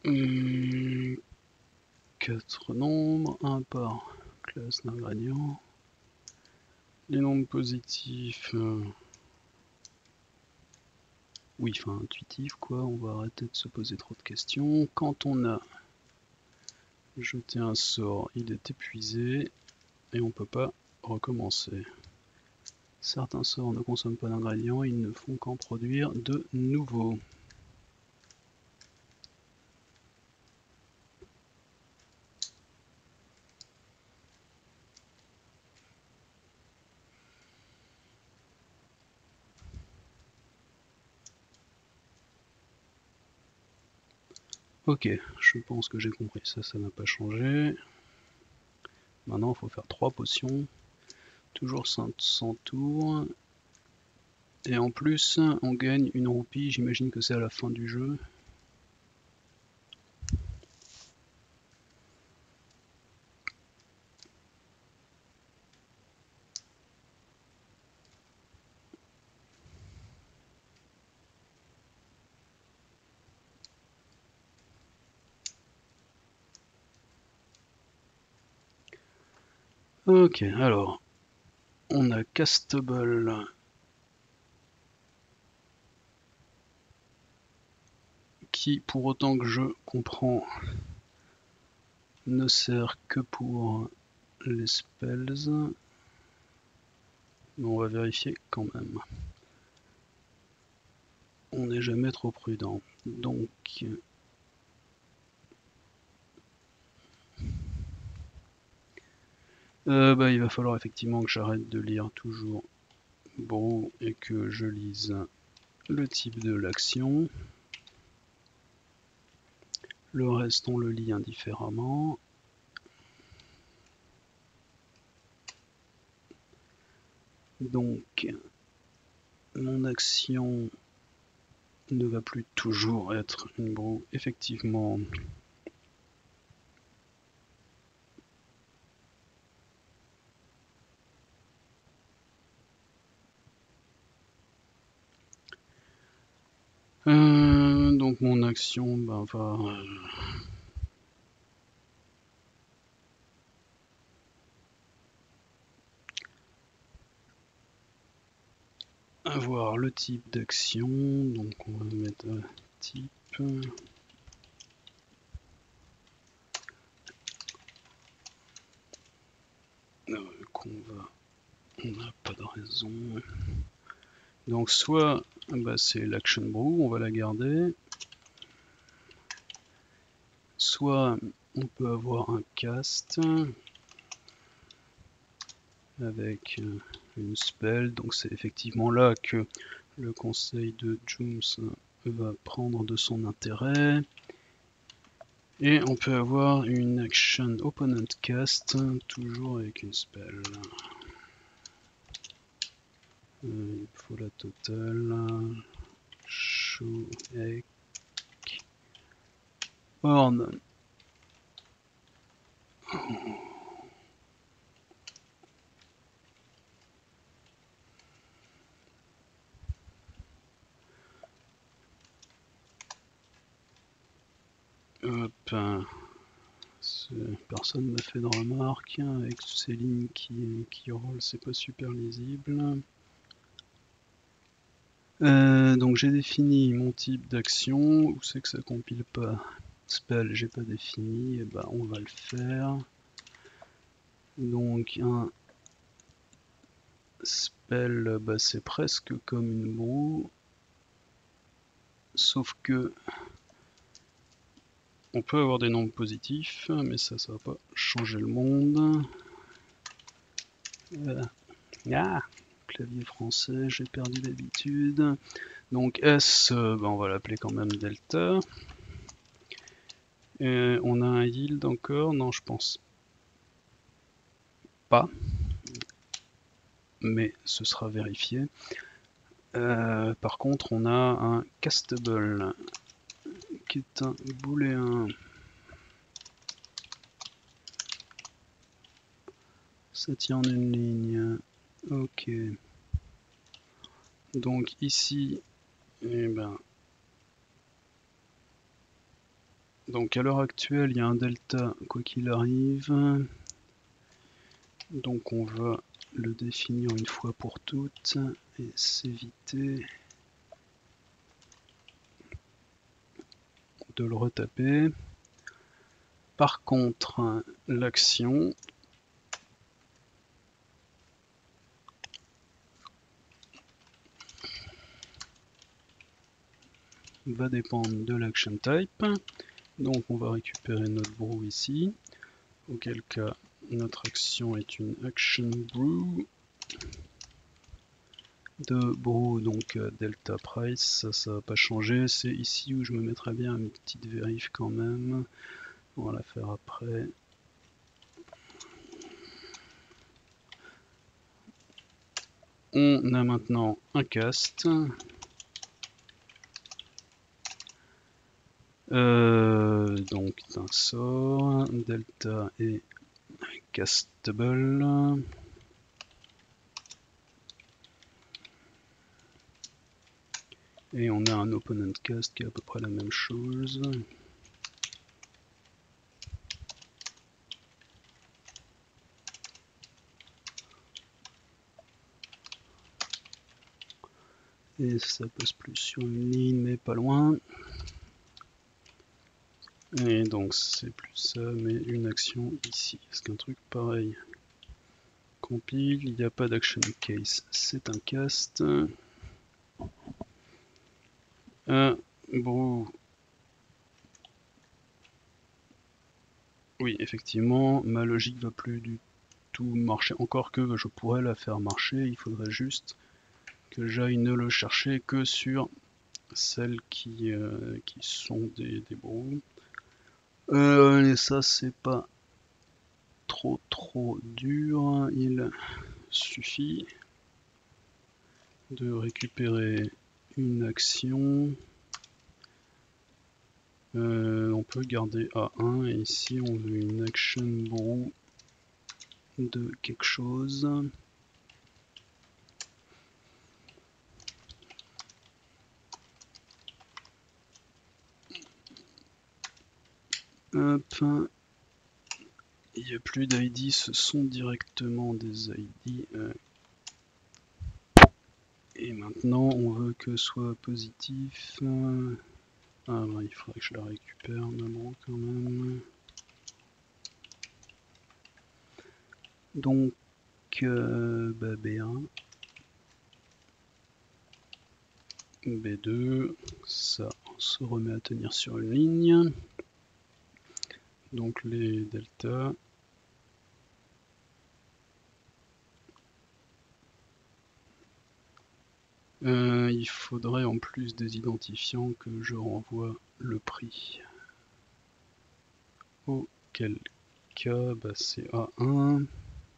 A: 4 nombres, un par classe d'ingrédients. Les nombres positifs, oui, enfin intuitifs quoi, on va arrêter de se poser trop de questions. Quand on a jeté un sort, il est épuisé et on peut pas recommencer. Certains sorts ne consomment pas d'ingrédients, ils ne font qu'en produire de nouveaux. Ok, je pense que j'ai compris, ça n'a pas changé. Maintenant il faut faire 3 potions, toujours 500 tours. Et en plus, on gagne une roupie, j'imagine que c'est à la fin du jeu. Ok, alors, on a Castable qui, pour autant que je comprends, ne sert que pour les spells. Mais on va vérifier quand même. On n'est jamais trop prudent. Donc, il va falloir effectivement que j'arrête de lire toujours Brew et que je lise le type de l'action. Le reste, on le lit indifféremment. Donc, mon action ne va plus toujours être une brew. Effectivement, donc mon action va avoir le type d'action. Donc on va mettre type. On n'a pas de raison. Donc soit c'est l'action brew, on va la garder. Soit on peut avoir un cast avec une spell, donc c'est effectivement là que le conseil de Jooms va prendre de son intérêt. Et on peut avoir une action opponent cast, toujours avec une spell. Il faut la totale. Show Ek Horn. Hop. Personne ne fait de remarques. Avec ces lignes qui roulent, c'est pas super lisible. Donc j'ai défini mon type d'action. Où c'est que ça compile pas? Spell, j'ai pas défini. Et on va le faire. Donc un spell, c'est presque comme une brew. Sauf que on peut avoir des nombres positifs, mais ça va pas changer le monde. Ah, clavier français, j'ai perdu l'habitude. Donc S, on va l'appeler quand même delta. Et on a un yield encore? Non, je pense pas. Mais ce sera vérifié. Par contre, on a un castable qui est un booléen. Ça tient en une ligne. Ok. Donc ici, Donc à l'heure actuelle, il y a un delta quoi qu'il arrive. Donc on va le définir une fois pour toutes et s'éviter de le retaper. Par contre, l'action va dépendre de l'action type. Donc on va récupérer notre brew ici, auquel cas notre action est une action brew de brew, donc delta price, ça va pas changer. C'est ici où je me mettrais bien une petite vérif quand même. On va la faire après. On a maintenant un cast. Donc un sort, delta et castable. Et on a un opponent cast qui est à peu près la même chose. Et ça passe plus sur une ligne mais pas loin. Et donc c'est plus ça mais une action ici. Est-ce qu'un truc pareil compile, il n'y a pas d'action case, c'est un cast. Brew. Oui, effectivement, ma logique va plus du tout marcher. Encore que je pourrais la faire marcher, il faudrait juste que j'aille ne le chercher que sur celles qui sont des brews. Et ça, c'est pas trop dur. Il suffit de récupérer une action. On peut garder A1 et ici on veut une action brew de quelque chose. Hop. Il n'y a plus d'ID, ce sont directement des ID. Et maintenant on veut que soit positif. Ah bah, il faudrait que je la récupère maintenant quand même. Donc bah, B1, B2, ça on se remet à tenir sur une ligne. Donc les deltas. Il faudrait en plus des identifiants que je renvoie le prix. Auquel cas bah, c'est A1.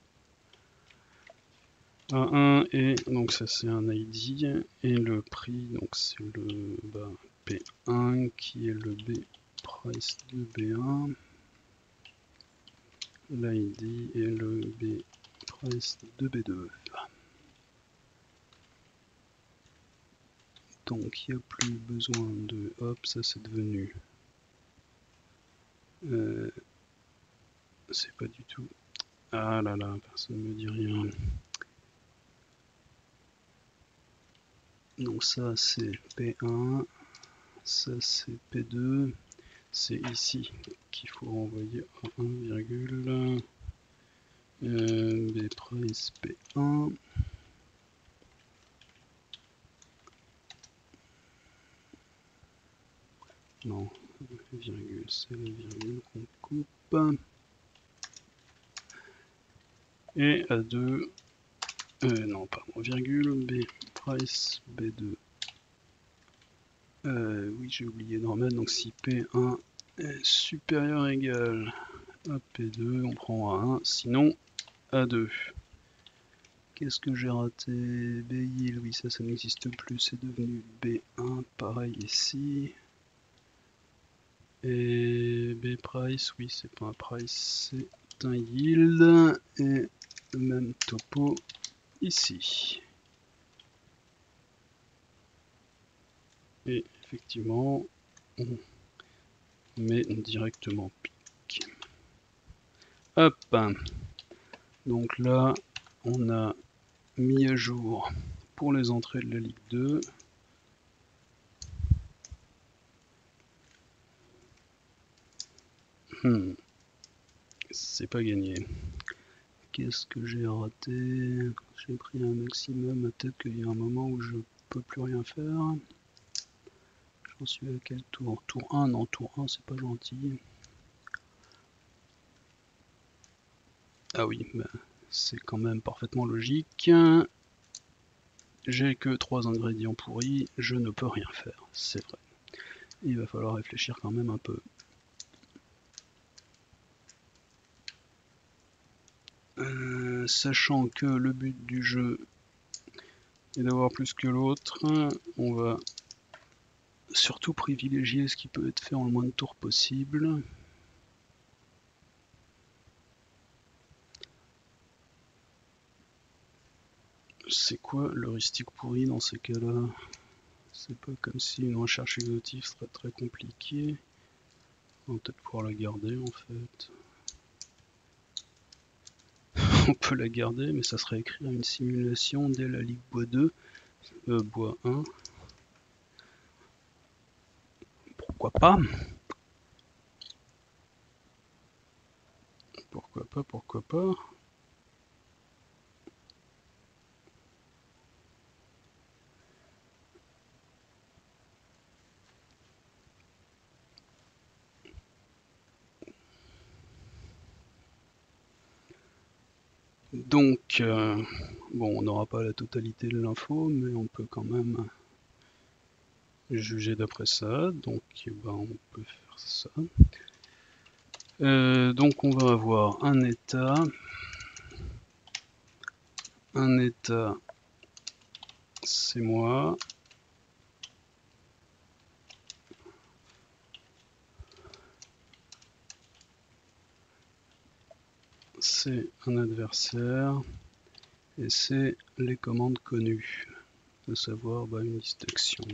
A: A1 et donc ça c'est un ID et le prix donc c'est le P1 qui est le B price de B1, l'ID et le B price de B2. Donc il n'y a plus besoin de hop, ça c'est devenu c'est pas du tout, ah là là, personne ne me dit rien. Donc ça c'est P1, ça c'est P2, c'est ici qu'il faut renvoyer à 1, B price P1. Non, virgule, c'est la virgule qu'on coupe. Et A2, non, pardon, virgule, B price B2. Oui, j'ai oublié de remettre, donc si P1 est supérieur ou égal à P2, on prend A1, sinon A2. Qu'est-ce que j'ai raté? B-yield, oui, ça n'existe plus, c'est devenu B1, pareil ici. Et B-price, oui, c'est pas un price, c'est un yield. Et le même topo ici. Et effectivement, on mais directement pique. Hop. Donc là, on a mis à jour pour les entrées de la Ligue 2. C'est pas gagné. Qu'est-ce que j'ai raté? J'ai pris un maximum, peut-être qu'il y a un moment où je peux plus rien faire. J'en suis à quel tour? Tour 1? Non, tour 1 c'est pas gentil. Ah oui, bah, c'est quand même parfaitement logique. J'ai que 3 ingrédients pourris, je ne peux rien faire, c'est vrai. Il va falloir réfléchir quand même un peu. Sachant que le but du jeu est d'avoir plus que l'autre, on va surtout privilégier ce qui peut être fait en le moins de tours possible. C'est quoi l'heuristique pourri dans ces cas-là? C'est pas comme si une recherche exhaustive serait très compliquée. On va peut-être pouvoir la garder en fait. On peut la garder, mais ça serait écrire une simulation dès la Ligue Bois 2, Bois 1. Pourquoi pas? Pourquoi pas, pourquoi pas? Donc, bon, on n'aura pas la totalité de l'info, mais on peut quand même juger d'après ça. Donc, ben, on peut faire ça. Donc, on va avoir un état. Un état, c'est moi. C'est un adversaire. Et c'est les commandes connues, à savoir une liste d'actions.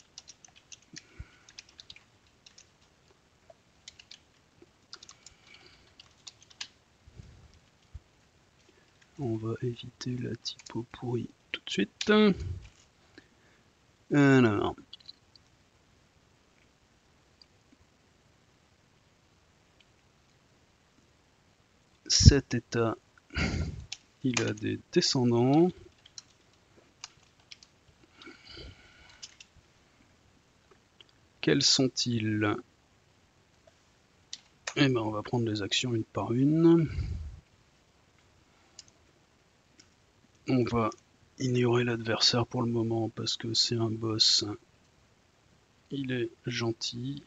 A: On va éviter la typo pourrie tout de suite. Alors, cet état, il a des descendants. Quels sont-ils? Eh ben, on va prendre les actions une par une. On va ignorer l'adversaire pour le moment parce que c'est un boss. Il est gentil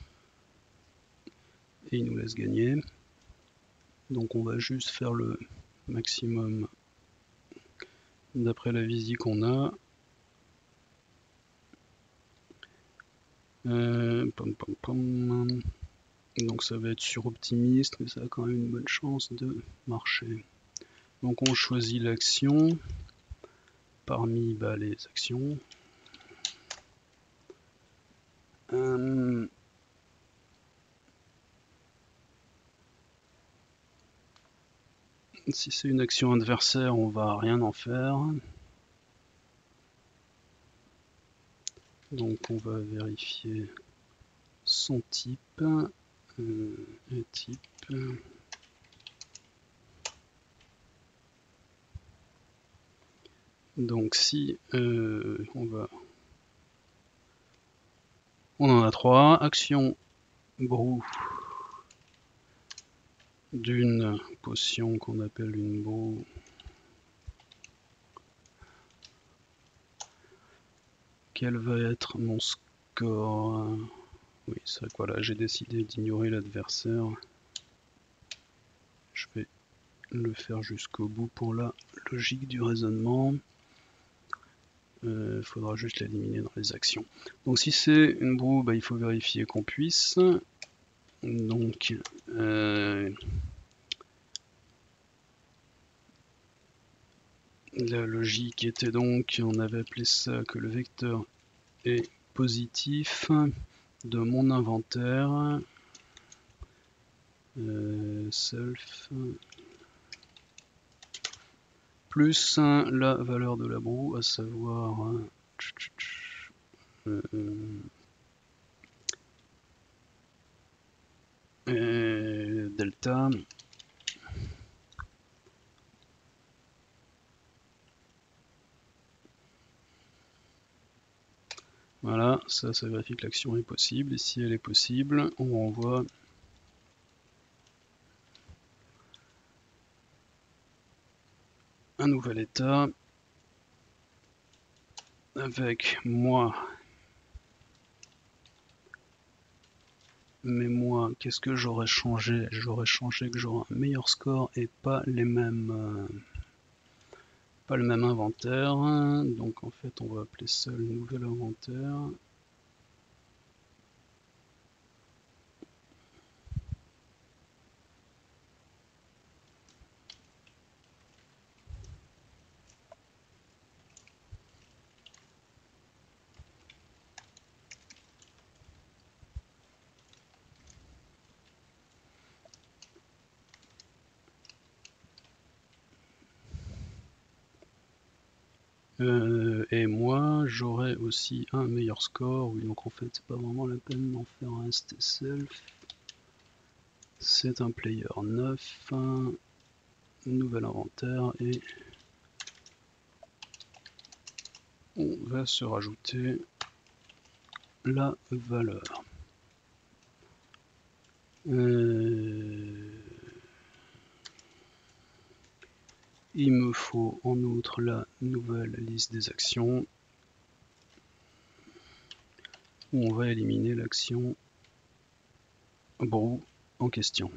A: et il nous laisse gagner. Donc on va juste faire le maximum d'après la visie qu'on a. Donc ça va être suroptimiste, mais ça a quand même une bonne chance de marcher. Donc on choisit l'action parmi les actions. Si c'est une action adversaire, on va rien en faire. Donc on va vérifier son type et type. Donc si on en a 3, action brew d'une potion qu'on appelle une brew. Quel va être mon score? Oui, c'est vrai que voilà, j'ai décidé d'ignorer l'adversaire. Je vais le faire jusqu'au bout pour la logique du raisonnement. Il faudra juste l'éliminer dans les actions. Donc si c'est une brew, il faut vérifier qu'on puisse. Donc la logique était donc, on avait appelé ça que le vecteur est positif de mon inventaire. self plus la valeur de la broue, à savoir delta. Voilà, ça vérifie que l'action est possible, et si elle est possible, on renvoie un nouvel état avec moi. Mais moi, qu'est-ce que j'aurais changé? J'aurais changé que j'aurais un meilleur score et pas les mêmes, pas le même inventaire. Donc en fait, on va appeler ça le nouvel inventaire. Et moi, j'aurais aussi un meilleur score. Oui, donc en fait, c'est pas vraiment la peine d'en faire un self. C'est un player 9, nouvel inventaire, et on va se rajouter la valeur. Il me faut en outre la nouvelle liste des actions où on va éliminer l'action brew en question.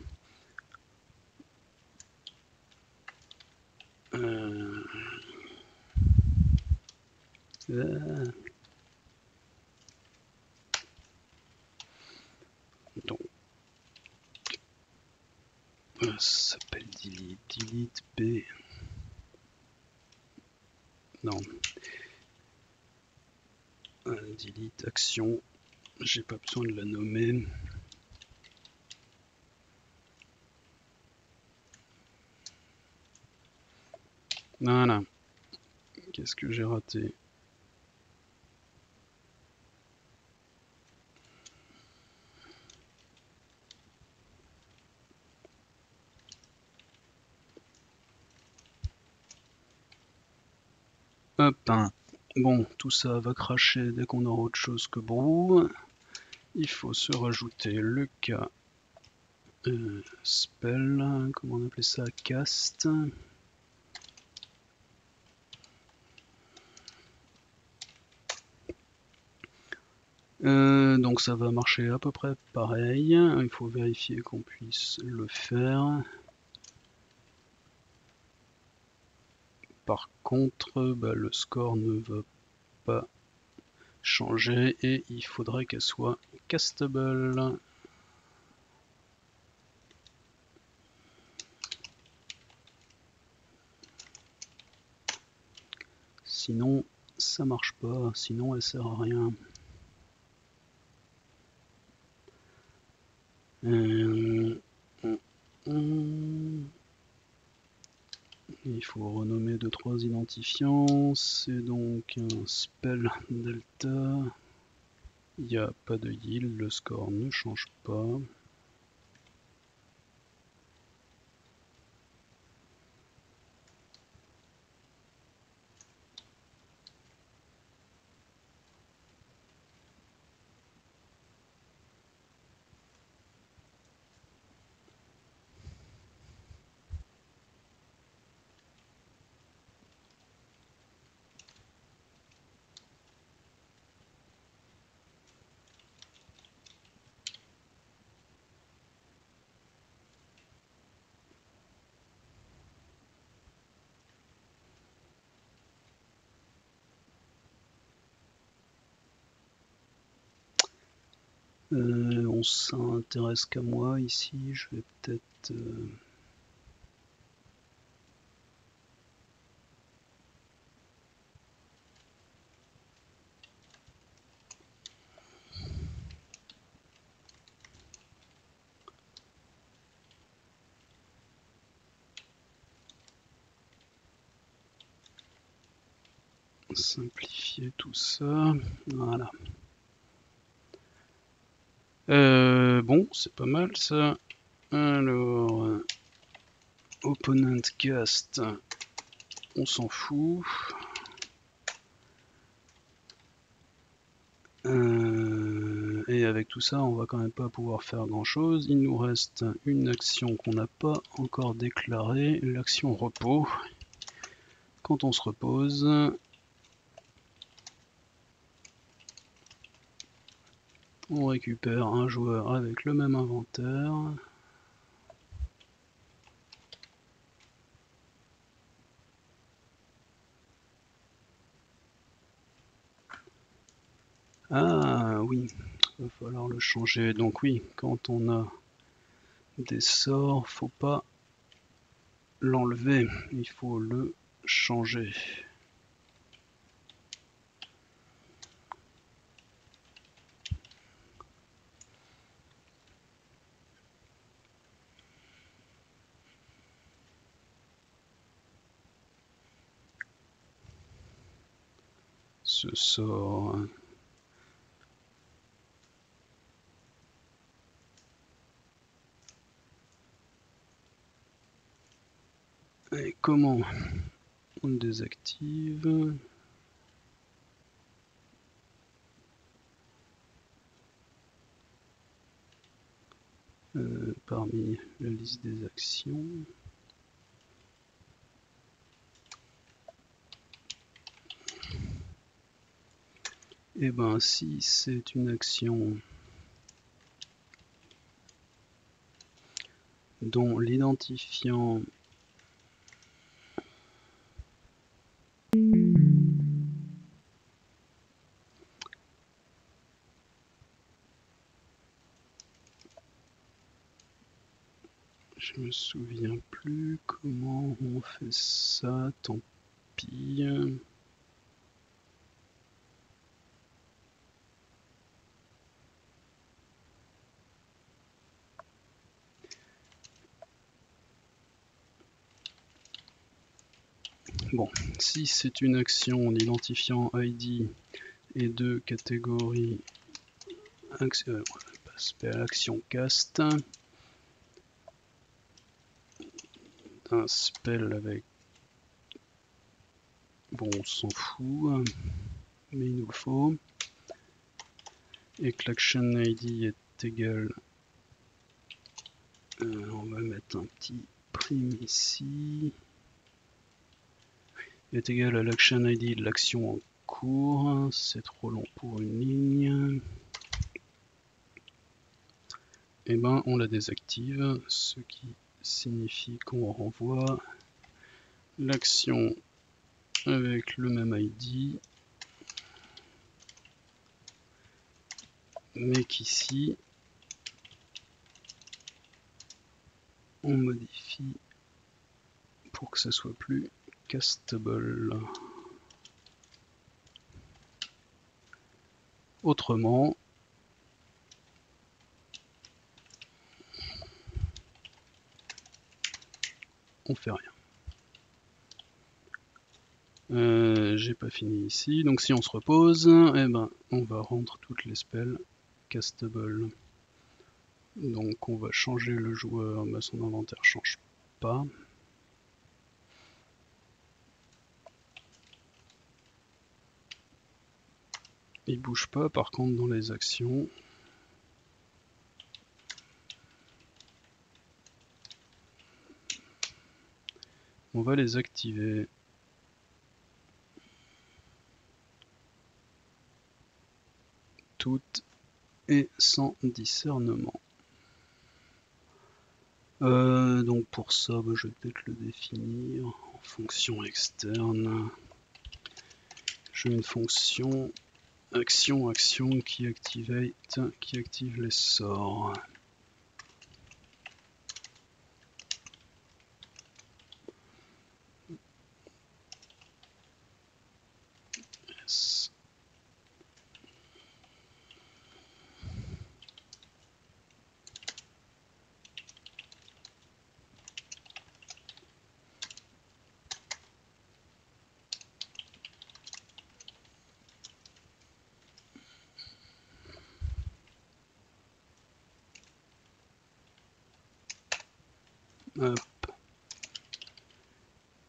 A: Donc, ça s'appelle delete B. Non. Delete action. J'ai pas besoin de la nommer. Voilà. Qu'est-ce que j'ai raté? Hop. Bon, tout ça va cracher dès qu'on aura autre chose que brew. Il faut se rajouter le cas spell, comment on appelait ça, cast. Donc ça va marcher à peu près pareil. Il faut vérifier qu'on puisse le faire. Par contre, le score ne va pas changer et il faudrait qu'elle soit castable. Sinon, ça marche pas. Sinon, elle sert à rien. Il faut renommer 2-3 identifiants. C'est donc un spell delta. Il n'y a pas de yield, le score ne change pas. On s'intéresse qu'à moi ici, je vais peut-être... simplifier tout ça. Voilà. Bon, c'est pas mal ça. Alors, opponent cast, on s'en fout. Et avec tout ça, on va quand même pas pouvoir faire grand chose. Il nous reste une action qu'on n'a pas encore déclarée, l'action repos. Quand on se repose, on récupère un joueur avec le même inventaire. Ah oui, il va falloir le changer. Donc oui, quand on a des sorts, faut pas l'enlever, il faut le changer. Ce sort. Et comment on le désactive? Parmi la liste des actions. Et ben si c'est une action dont l'identifiant je me souviens plus comment on fait ça, tant pis. Bon, si c'est une action d'identifiant ID et de catégorie action cast, un spell avec, bon on s'en fout, mais il nous le faut, et que l'action ID est égal, on va mettre un petit prime ici, est égal à l'action ID de l'action en cours, c'est trop long pour une ligne. Et ben on la désactive, ce qui signifie qu'on renvoie l'action avec le même ID, mais qu'ici on modifie pour que ça soit plus castable. Autrement, on fait rien. J'ai pas fini ici, donc si on se repose, eh ben, on va rendre toutes les spells castable. Donc on va changer le joueur, mais son inventaire change pas. Il bouge pas par contre dans les actions. On va les activer. Toutes et sans discernement. Donc pour ça, je vais peut-être le définir en fonction externe. J'ai une fonction action qui active les sorts. Yes.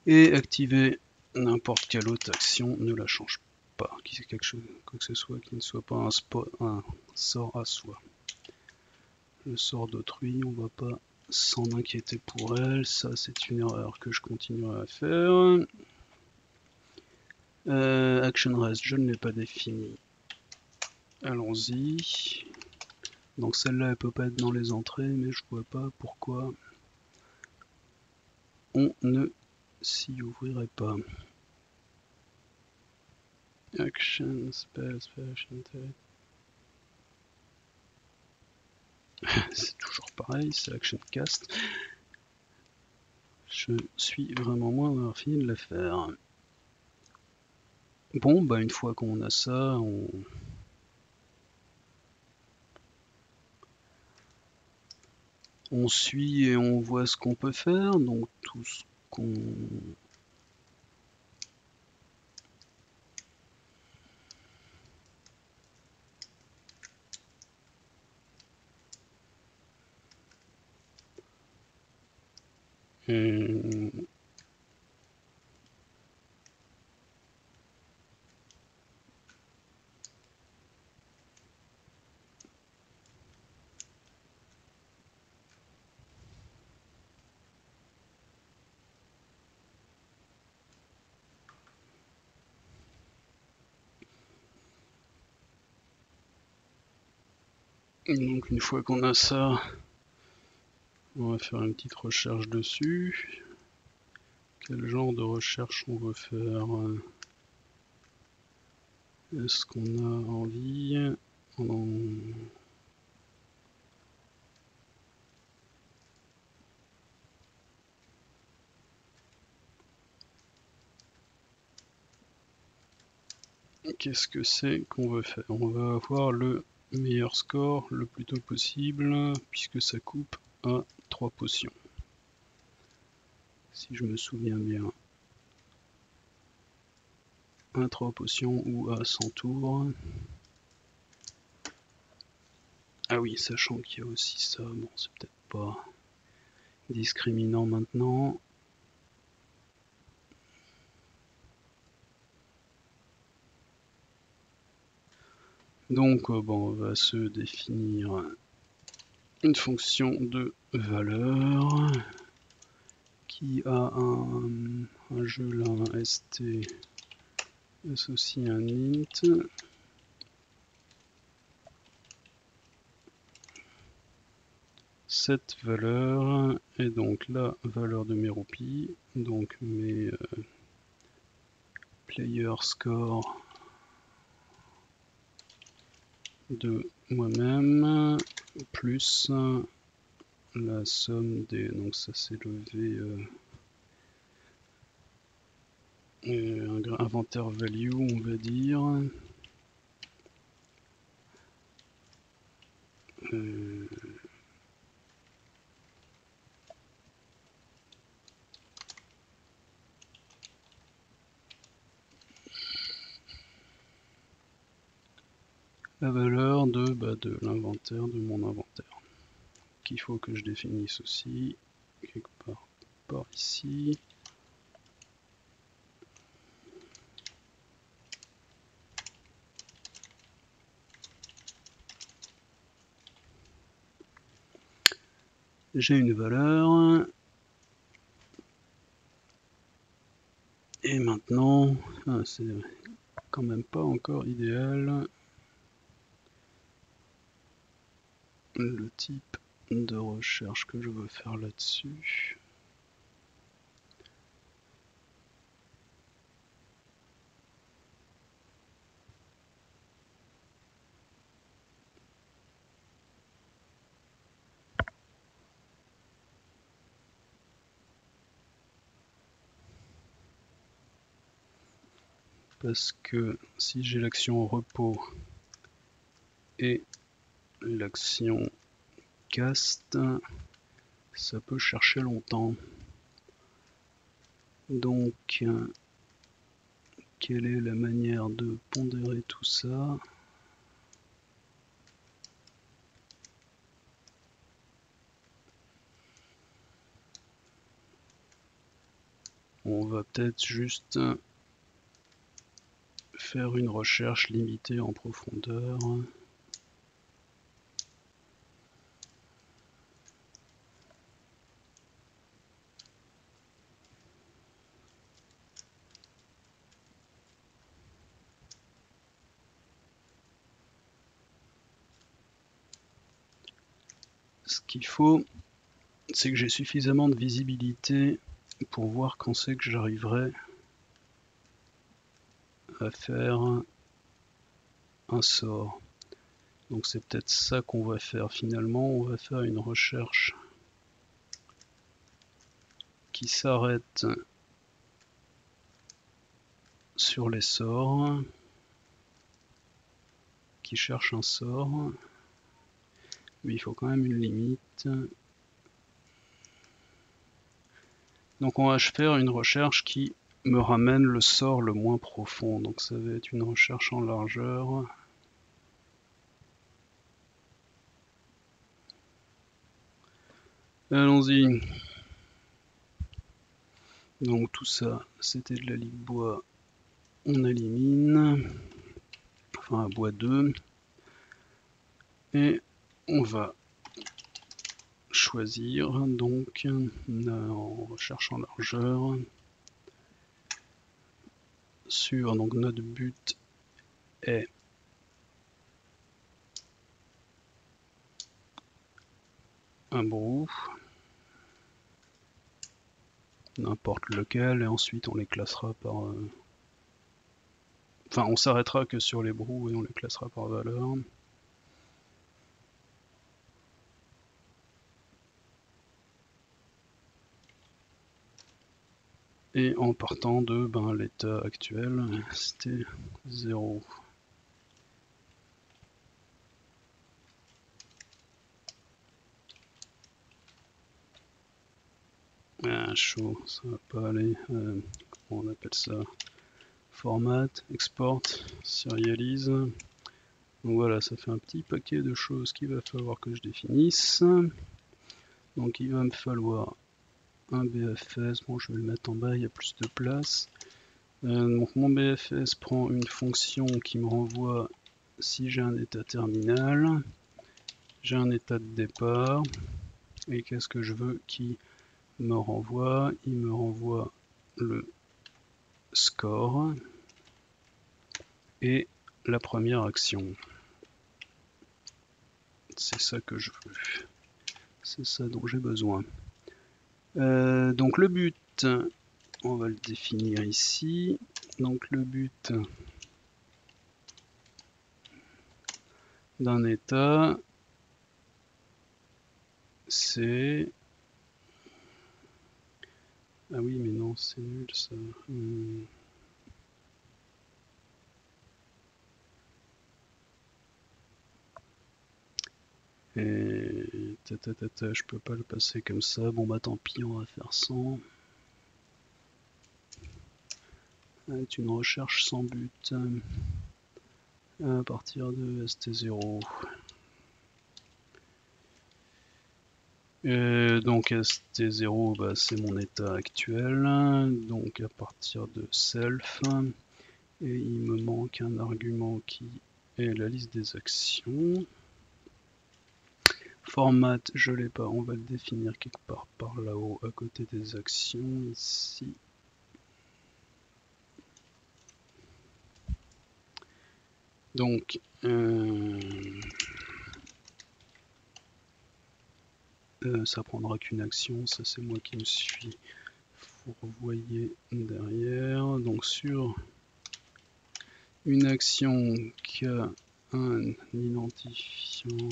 A: Et activer n'importe quelle autre action ne la change pas. Quoi que ce soit qui ne soit pas un sort à soi. Le sort d'autrui, on va pas s'en inquiéter pour elle. Ça, c'est une erreur que je continuerai à faire. Action rest, je ne l'ai pas défini. Allons-y. Donc celle-là, elle peut pas être dans les entrées, mais je vois pas pourquoi on ne s'y ouvrirait pas. Action, spell, c'est toujours pareil, c'est action cast. Je suis vraiment moins d'avoir fini de la faire. Bon, bah une fois qu'on a ça, on suit et on voit ce qu'on peut faire. Donc tout ce qu'on... Donc une fois qu'on a ça, on va faire une petite recherche dessus. Quel genre de recherche on veut faire? Est-ce qu'on a envie Qu'est-ce que c'est qu'on veut faire? On va avoir le meilleur score le plus tôt possible, puisque ça coupe à 3 potions. Si je me souviens bien. À 3 potions ou à 100 tours. Ah oui, sachant qu'il y a aussi ça, bon c'est peut-être pas discriminant maintenant. Donc bon, on va se définir une fonction de valeur qui a un jeu là, un st associé à un int. Cette valeur est donc la valeur de mes roupies, donc mes player score de moi-même, plus la somme des... donc ça c'est le V... inventaire value on va dire. La valeur de l'inventaire, de mon inventaire. Qu'il faut que je définisse aussi, quelque part par ici. J'ai une valeur. Et maintenant, c'est quand même pas encore idéal. Le type de recherche que je veux faire là-dessus. Parce que si j'ai l'action repos et l'action cast, ça peut chercher longtemps. Donc, quelle est la manière de pondérer tout ça? On va peut-être juste faire une recherche limitée en profondeur. Ce qu'il faut, c'est que j'ai suffisamment de visibilité pour voir quand c'est que j'arriverai à faire un sort. Donc c'est peut-être ça qu'on va faire finalement. On va faire une recherche qui s'arrête sur les sorts, qui cherche un sort, mais il faut quand même une limite. Donc on va faire une recherche qui me ramène le sort le moins profond. Donc ça va être une recherche en largeur. Allons-y. Donc tout ça, c'était de la ligue bois. On élimine. Enfin, bois 2. Et on va choisir donc en recherche en largeur sur donc notre but est un brou, n'importe lequel, et ensuite on les classera par enfin on s'arrêtera que sur les brous et on les classera par valeur. Et en partant de l'état actuel, c'était 0. Ah, chaud, ça va pas aller. Comment on appelle ça? Format, export, serialise. Donc voilà, ça fait un petit paquet de choses qu'il va falloir que je définisse. Donc il va me falloir un BFS, bon je vais le mettre en bas, il y a plus de place. Donc mon BFS prend une fonction qui me renvoie si j'ai un état terminal, j'ai un état de départ, et qu'est-ce que je veux qu'il me renvoie? Il me renvoie le score et la première action. C'est ça que je veux. C'est ça dont j'ai besoin. Donc le but, on va le définir ici. Donc le but d'un état, c'est... Ah oui, mais non, c'est nul ça. Et je peux pas le passer comme ça. Bon bah tant pis, on va faire 100. Avec une recherche sans but à partir de ST0. Donc ST0, bah, c'est mon état actuel. Donc à partir de self. Et il me manque un argument qui est la liste des actions. Format, je l'ai pas, on va le définir quelque part par là-haut, à côté des actions, ici. Donc, ça prendra qu'une action, ça c'est moi qui me suis fourvoyé derrière. Donc sur une action qui a un identifiant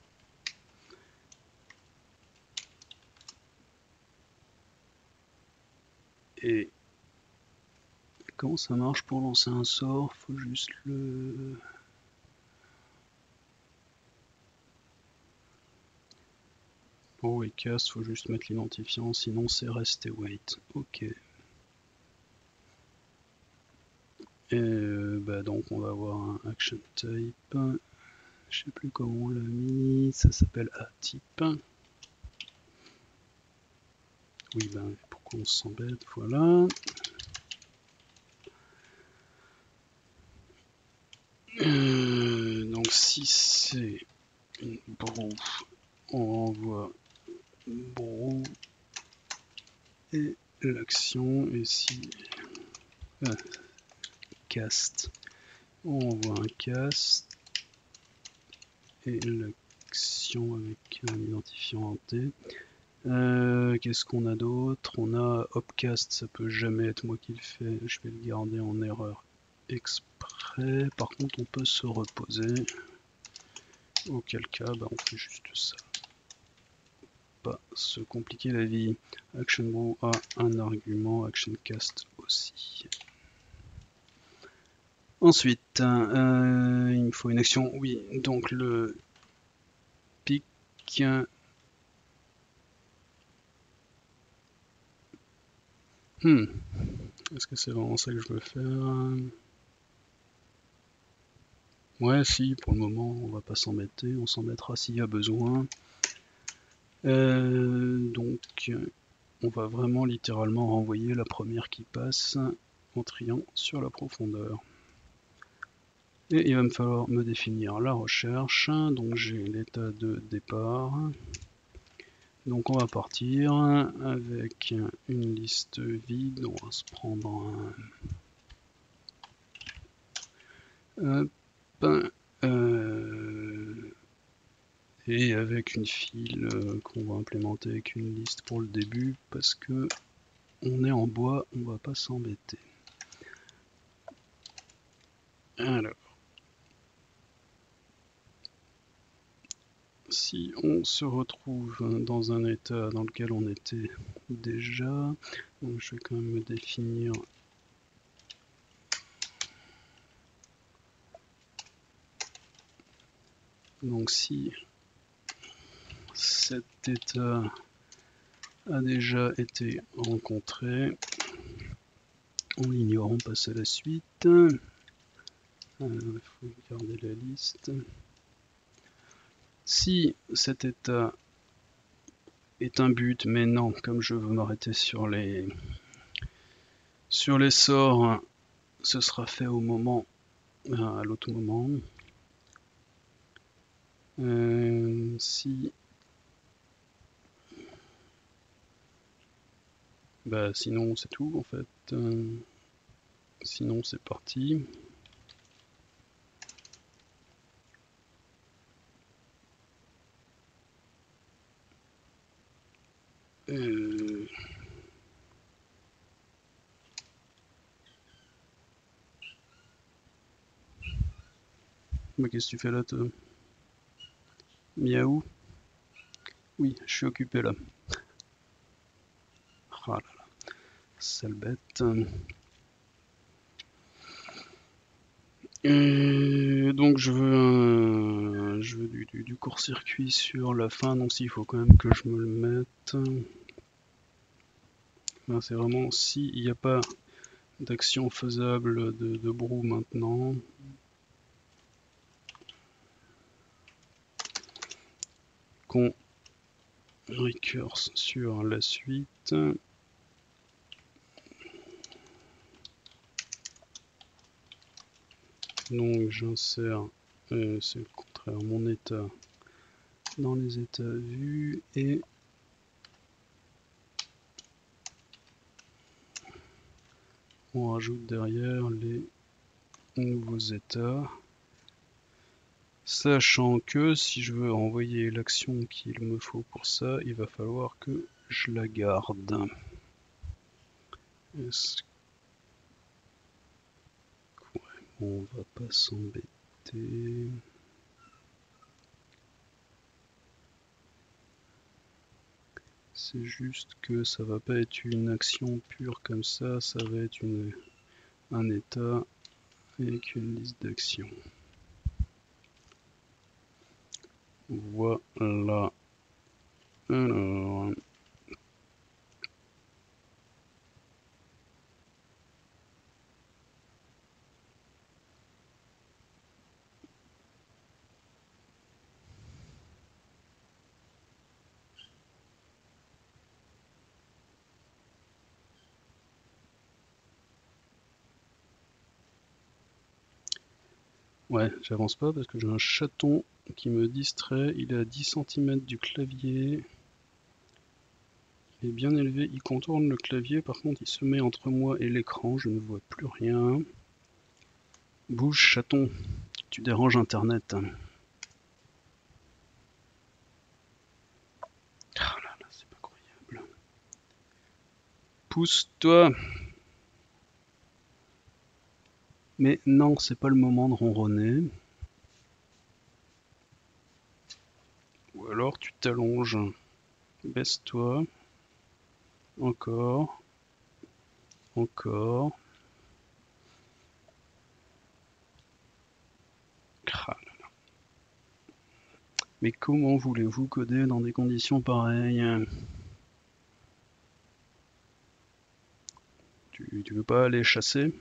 A: et comment ça marche pour lancer un sort? Faut juste le... Oh et casse, faut juste mettre l'identifiant, sinon c'est rest et wait. Ok. Et bah donc on va avoir un action type. Je sais plus comment on l'a mis, ça s'appelle A-type. Oui, ben on s'embête, voilà. Donc si c'est une brew, on envoie brew et l'action, et si cast, on envoie un cast et l'action avec un identifiant en T. Qu'est-ce qu'on a d'autre? On a Opcast, ça peut jamais être moi qui le fais, je vais le garder en erreur exprès. Par contre, on peut se reposer, auquel cas, on fait juste ça. Pas se compliquer la vie. ActionBrew a un argument, ActionCast aussi. Ensuite, il me faut une action, oui, donc le pic. Est-ce que c'est vraiment ça que je veux faire? Ouais, si, pour le moment, on va pas s'embêter, on s'en mettra s'il y a besoin. Donc, on va vraiment littéralement renvoyer la première qui passe en triant sur la profondeur. Et il va me falloir me définir la recherche, donc j'ai l'état de départ. Donc on va partir avec une liste vide, on va se prendre et avec une file qu'on va implémenter avec une liste pour le début parce que on est en bois, on va pas s'embêter. Alors, si on se retrouve dans un état dans lequel on était déjà, donc je vais quand même me définir donc si cet état a déjà été rencontré, on l'ignore, on passe à la suite. Il faut garder la liste. Si cet état est un but, mais non, comme je veux m'arrêter sur les sorts, ce sera fait au moment, à l'autre moment. Si sinon c'est tout en fait. Sinon c'est parti. Qu'est-ce que tu fais là, toi? Miaou? Oui, je suis occupé là. Ah là là, sale bête. Donc je veux du court-circuit sur la fin, donc s'il faut quand même que je me le mette. C'est vraiment s'il n'y a pas d'action faisable de brew maintenant. Qu'on recurse sur la suite. Donc j'insère, c'est le contraire, mon état dans les états vus et on rajoute derrière les nouveaux états. Sachant que si je veux envoyer l'action qu'il me faut pour ça, il va falloir que je la garde. On va pas s'embêter. C'est juste que ça va pas être une action pure comme ça va être un état avec une liste d'actions. Voilà. Alors, Ouais, j'avance pas parce que j'ai un chaton qui me distrait. Il est à 10 cm du clavier. Il est bien élevé, il contourne le clavier. Par contre, il se met entre moi et l'écran. Je ne vois plus rien. Bouge, chaton. Tu déranges Internet. Ah là là, c'est pas croyable. Pousse-toi. Mais non, c'est pas le moment de ronronner. Ou alors tu t'allonges. Baisse-toi. Encore. Encore. Ah. Mais comment voulez-vous coder dans des conditions pareilles? Tu veux pas aller chasser?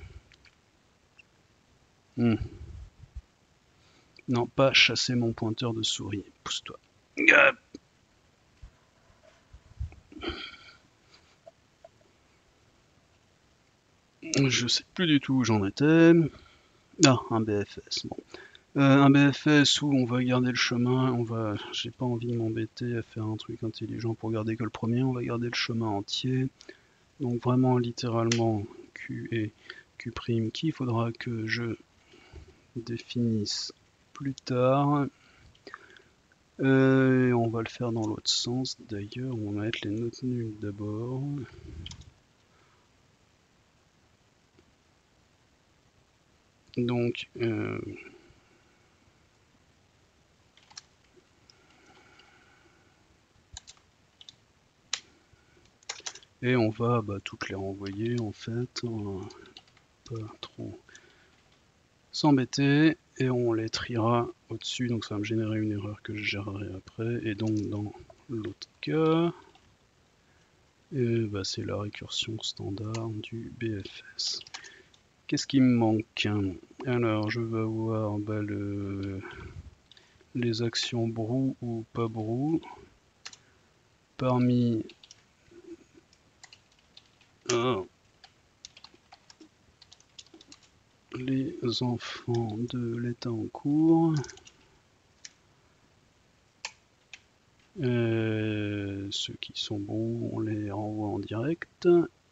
A: Non, pas chasser mon pointeur de souris. Pousse-toi. Je sais plus du tout où j'en étais. Ah, un BFS. Bon. Un BFS où on va garder le chemin. J'ai pas envie de m'embêter à faire un truc intelligent pour garder que le premier. On va garder le chemin entier. Donc vraiment littéralement Q et Q' qu'il faudra que je définisse plus tard. On va le faire dans l'autre sens d'ailleurs. On va mettre les notes nulles d'abord. Donc et on va toutes les renvoyer en fait, pas trop s'embêter, et on les triera au-dessus, donc ça va me générer une erreur que je gérerai après, et donc dans l'autre cas, c'est la récursion standard du BFS. Qu'est-ce qui me manque? Alors je vais avoir les actions brew ou pas brew. Parmi les enfants de l'état en cours, ceux qui sont bons, on les renvoie en direct.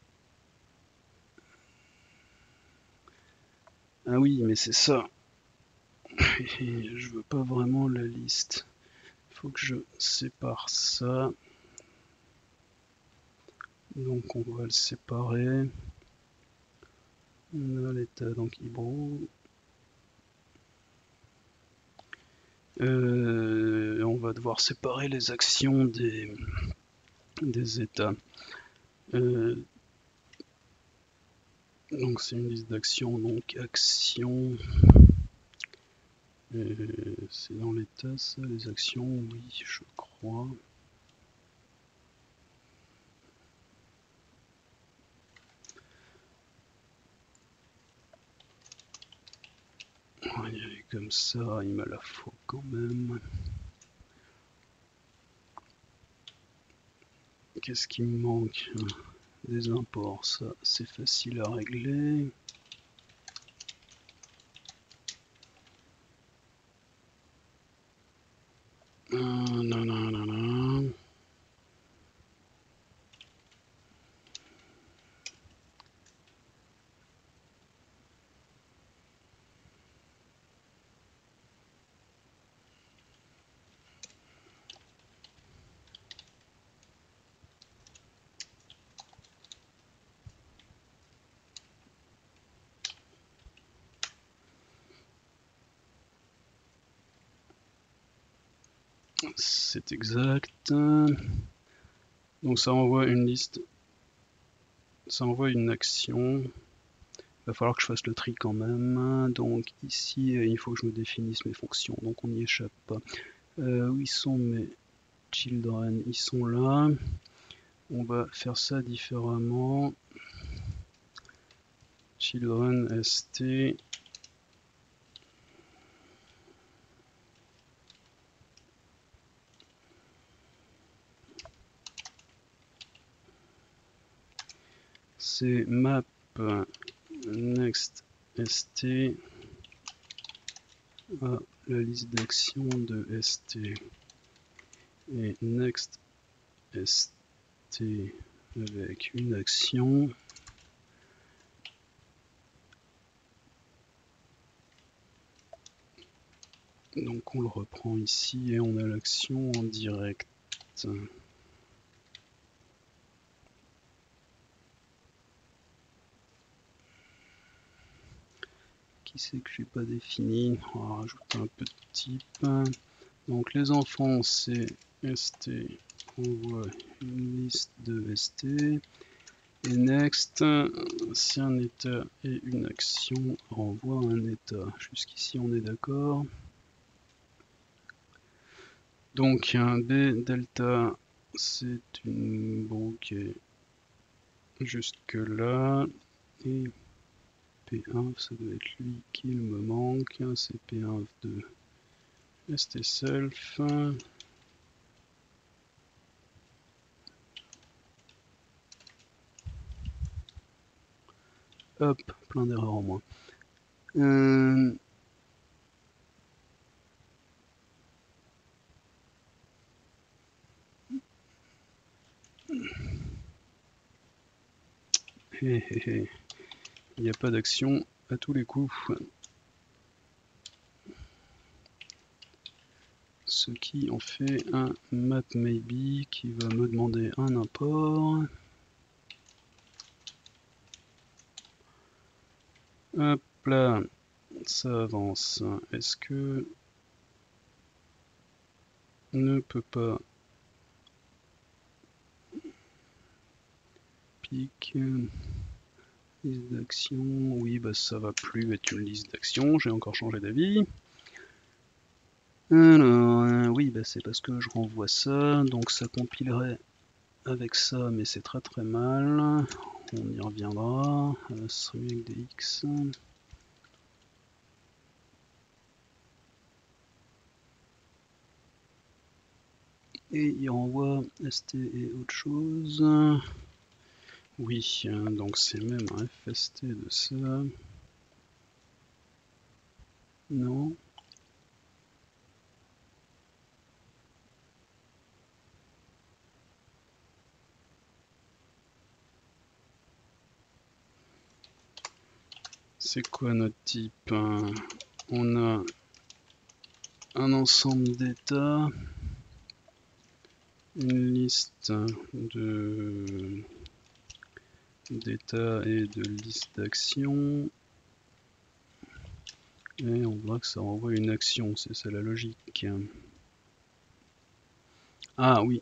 A: Ah oui, mais c'est ça. Et je veux pas vraiment la liste. Il faut que je sépare ça. Donc on va le séparer. On a l'état donc Hebrew. On va devoir séparer les actions des états. Donc c'est une liste d'actions, donc actions. C'est dans l'état ça, les actions, oui, je crois. On va y aller comme ça, il me la faut quand même. Qu'est-ce qui me manque? Des imports, ça c'est facile à régler. C'est exact. Donc ça envoie une liste, ça envoie une action. Il va falloir que je fasse le tri quand même. Donc ici, il faut que je me définisse mes fonctions. Donc on n'y échappe pas. Où ils sont mes children? Ils sont là. On va faire ça différemment. Children st. C'est map next st à la liste d'actions de ST et next ST avec une action. Donc on le reprend ici et on a l'action en direct. Qui c'est que je n'ai pas défini? On va rajouter un peu de type. Donc les enfants c'est ST, on voit une liste de ST. Et next, si un état et une action renvoie un état. Jusqu'ici on est d'accord. Donc un B delta c'est une boucle jusque là. Et P1 ça doit être lui qu'il me manque. C'est P1 de ST self. Hop, plein d'erreurs en moins. Il n'y a pas d'action à tous les coups. Ce qui en fait un map maybe qui va me demander un import. Hop là, ça avance. Est-ce que ne peut pas pic liste d'action? Oui, bah ça va plus être une liste d'action. J'ai encore changé d'avis. Alors, oui, bah c'est parce que je renvoie ça, donc ça compilerait avec ça, mais c'est très très mal. On y reviendra. Stream avec des X. Et il renvoie ST et autre chose. Oui, donc c'est même un FST de ça. Non. C'est quoi notre type? On a un ensemble d'états, une liste d'états et de listes d'actions. Et on voit que ça renvoie une action, c'est ça la logique. Ah oui,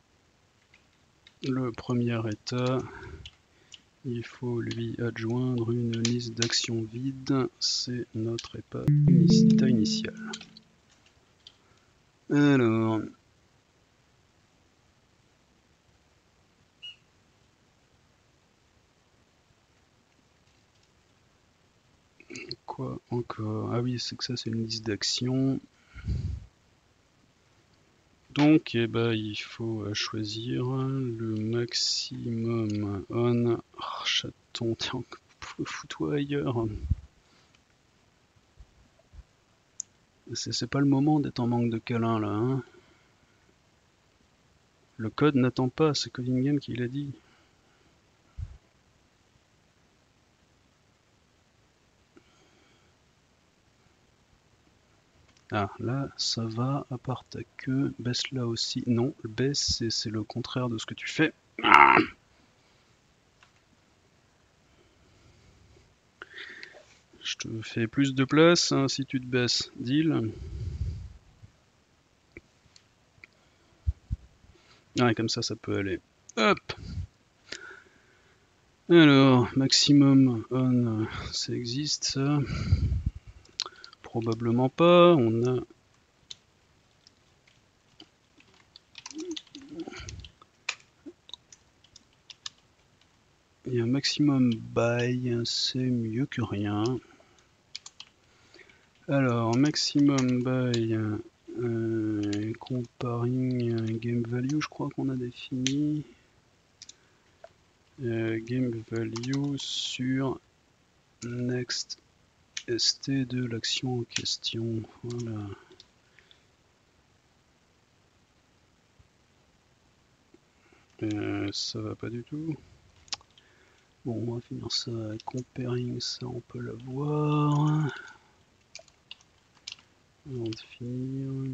A: le premier état, il faut lui adjoindre une liste d'actions vide, c'est notre état initial. Alors, quoi encore? Ah oui, c'est que ça c'est une liste d'actions. Donc eh ben, il faut choisir le maximum on. Oh, chaton, tiens, fous-toi ailleurs. C'est pas le moment d'être en manque de câlin là. Hein. Le code n'attend pas, c'est Codingen qui l'a dit. Ah, là, ça va, à part ta queue. Baisse là aussi. Non, baisse, c'est le contraire de ce que tu fais. Ah, je te fais plus de place hein, si tu te baisses. Deal. Ah, comme ça peut aller. Hop. Alors, maximum on, ça existe ça? Probablement pas. On a il y a un maximum by, c'est mieux que rien. Alors, maximum by comparing game value, je crois qu'on a défini. Game value sur next ST de l'action en question. Voilà. Ça va pas du tout. Bon, on va finir ça. Comparing, ça on peut l'avoir. Avant de finir.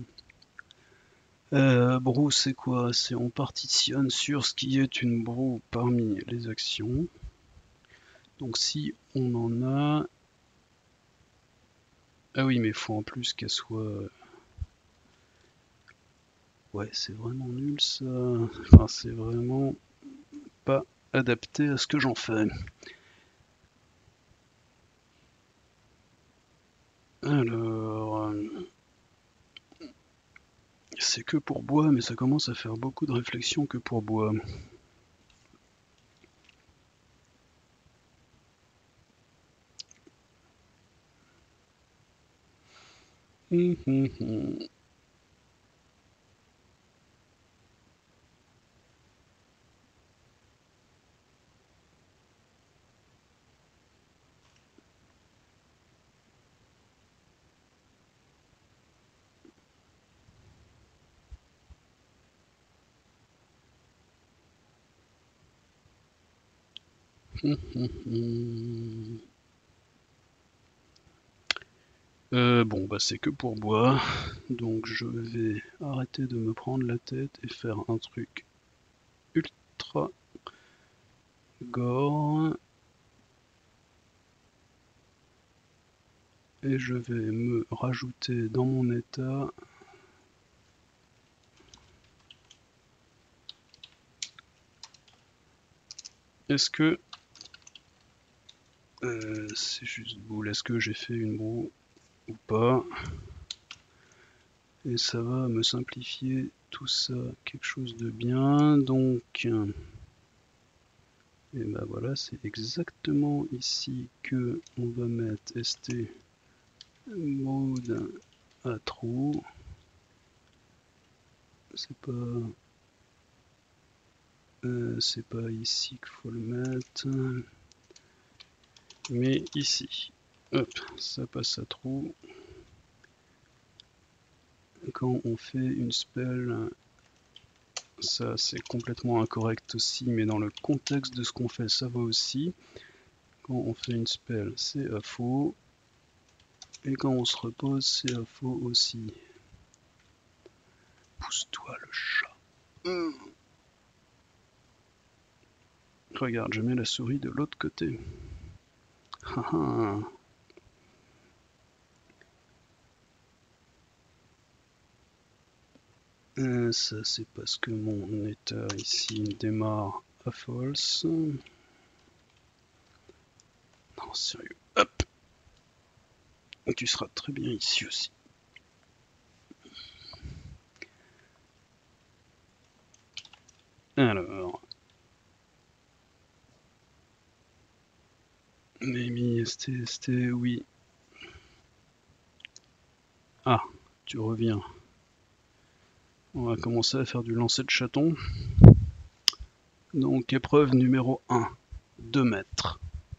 A: Brew, c'est quoi? C'est on partitionne sur ce qui est une brew parmi les actions. Donc si on en a... Ah oui, mais il faut en plus qu'elle soit... Ouais, c'est vraiment nul ça. Enfin, c'est vraiment pas adapté à ce que j'en fais. Alors... C'est que pour bois, mais ça commence à faire beaucoup de réflexions que pour bois. Bon, bah c'est que pour bois, donc je vais arrêter de me prendre la tête et faire un truc ultra gore. Et je vais me rajouter dans mon état est-ce que c'est juste boule, est-ce que j'ai fait une broue ou pas? Et ça va me simplifier tout ça, quelque chose de bien. Donc, et ben voilà, c'est exactement ici que on va mettre st mode à trou. C'est pas ici qu'il faut le mettre, mais ici. Hop, ça passe à trou. Quand on fait une spell, ça c'est complètement incorrect aussi, mais dans le contexte de ce qu'on fait, ça va aussi. Quand on fait une spell, c'est à faux. Et quand on se repose, c'est à faux aussi. Pousse-toi le chat. Regarde, je mets la souris de l'autre côté. Ça c'est parce que mon état ici démarre à false. Non, sérieux. Hop. Tu seras très bien ici aussi. Alors. Maybe ST, oui. Ah, tu reviens. On va commencer à faire du lancer de chaton. Donc épreuve numéro 1, 2 mètres.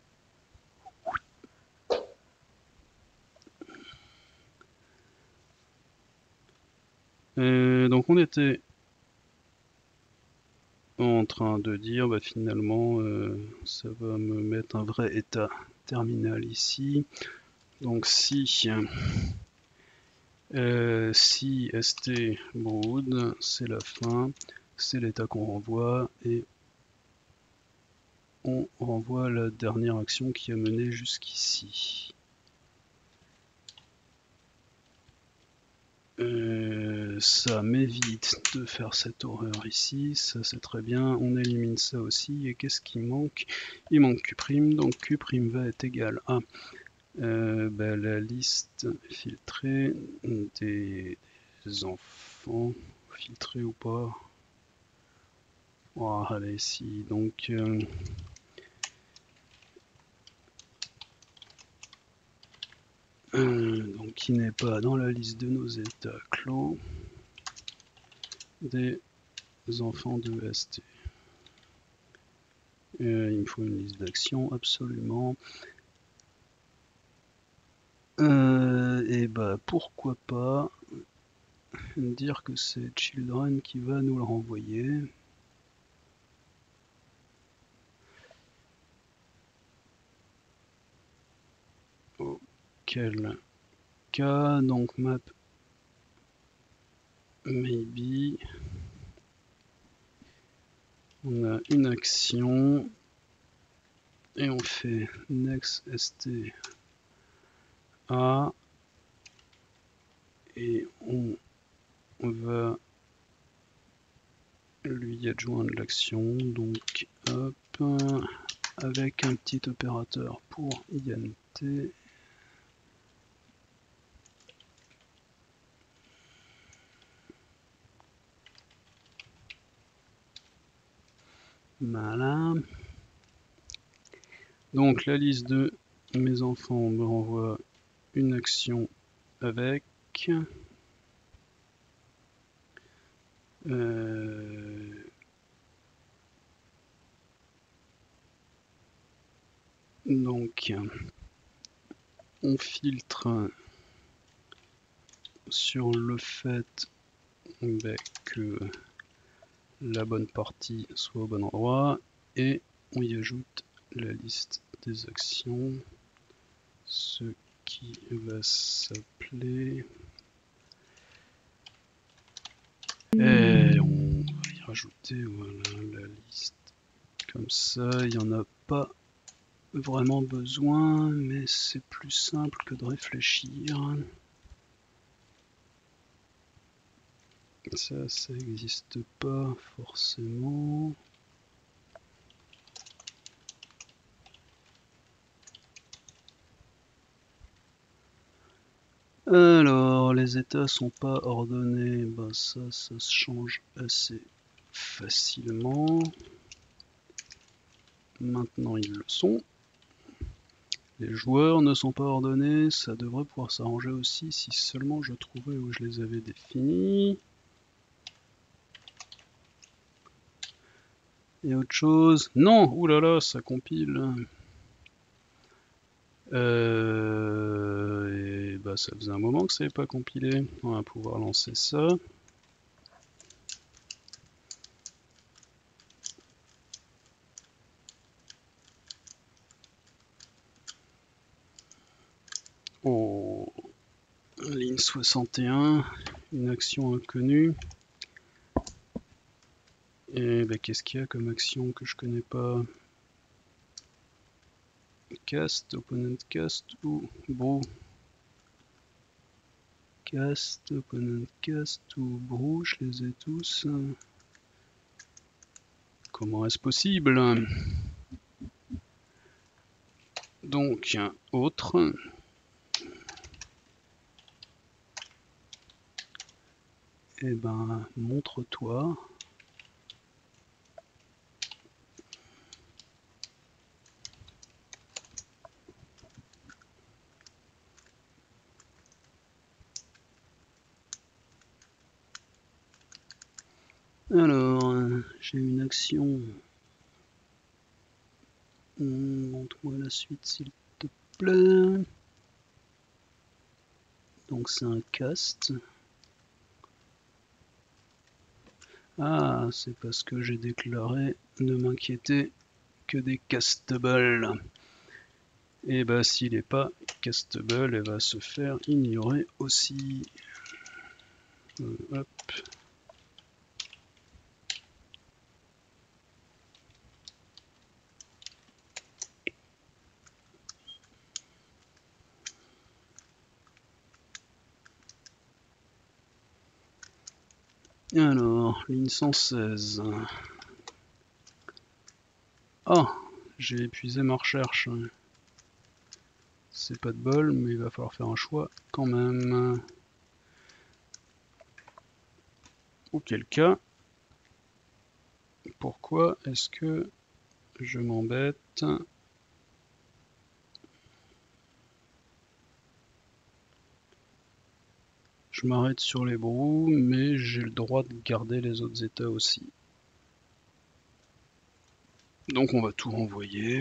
A: Donc on était en train de dire, bah, finalement, ça va me mettre un vrai état terminal ici. Donc si st brood, c'est la fin, c'est l'état qu'on renvoie, et on renvoie la dernière action qui a mené jusqu'ici. Ça m'évite de faire cette horreur ici, ça c'est très bien, on élimine ça aussi, et qu'est-ce qui manque? Il manque Q', donc Q' va être égal à la liste filtrée des enfants, filtrés ou pas? Oh, allez, si, donc qui n'est pas dans la liste de nos états clos des enfants de ST. Il me faut une liste d'actions, absolument. et bah pourquoi pas dire que c'est Children qui va nous le renvoyer. Auquel cas, donc map maybe, on a une action et on fait next st a et on va lui adjoindre l'action, donc hop, avec un petit opérateur pour int. Voilà. Donc la liste de mes enfants me renvoie une action avec. Donc on filtre sur le fait que la bonne partie soit au bon endroit et on y ajoute la liste des actions, ce qui va s'appeler, et on va y rajouter voilà la liste comme ça. Il n'y en a pas vraiment besoin, mais c'est plus simple que de réfléchir. Ça n'existe pas forcément. Alors, les états sont pas ordonnés, bah ça se change assez facilement. Maintenant, ils le sont. Les joueurs ne sont pas ordonnés, ça devrait pouvoir s'arranger aussi si seulement je trouvais où je les avais définis. Et autre chose. Non, oulala, ça compile. Et bah ça faisait un moment que ça n'avait pas compilé. On va pouvoir lancer ça. Oh, ligne 61, une action inconnue. Et bah, qu'est-ce qu'il y a comme action que je connais pas? Cast, opponent cast ou brew? Cast, opponent cast ou brew, je les ai tous. Comment est-ce possible? Donc, autre. Eh ben, montre-toi. Alors, j'ai une action. Montre-moi la suite, s'il te plaît. Donc, c'est un cast. Ah, c'est parce que j'ai déclaré ne m'inquiéter que des castables. Et bah s'il n'est pas castable, elle va se faire ignorer aussi. Hop. Alors, ligne 116. Ah, j'ai épuisé ma recherche. C'est pas de bol, mais il va falloir faire un choix quand même. Auquel cas, pourquoi est-ce que je m'embête? Je m'arrête sur les brous, mais j'ai le droit de garder les autres états aussi. Donc on va tout renvoyer.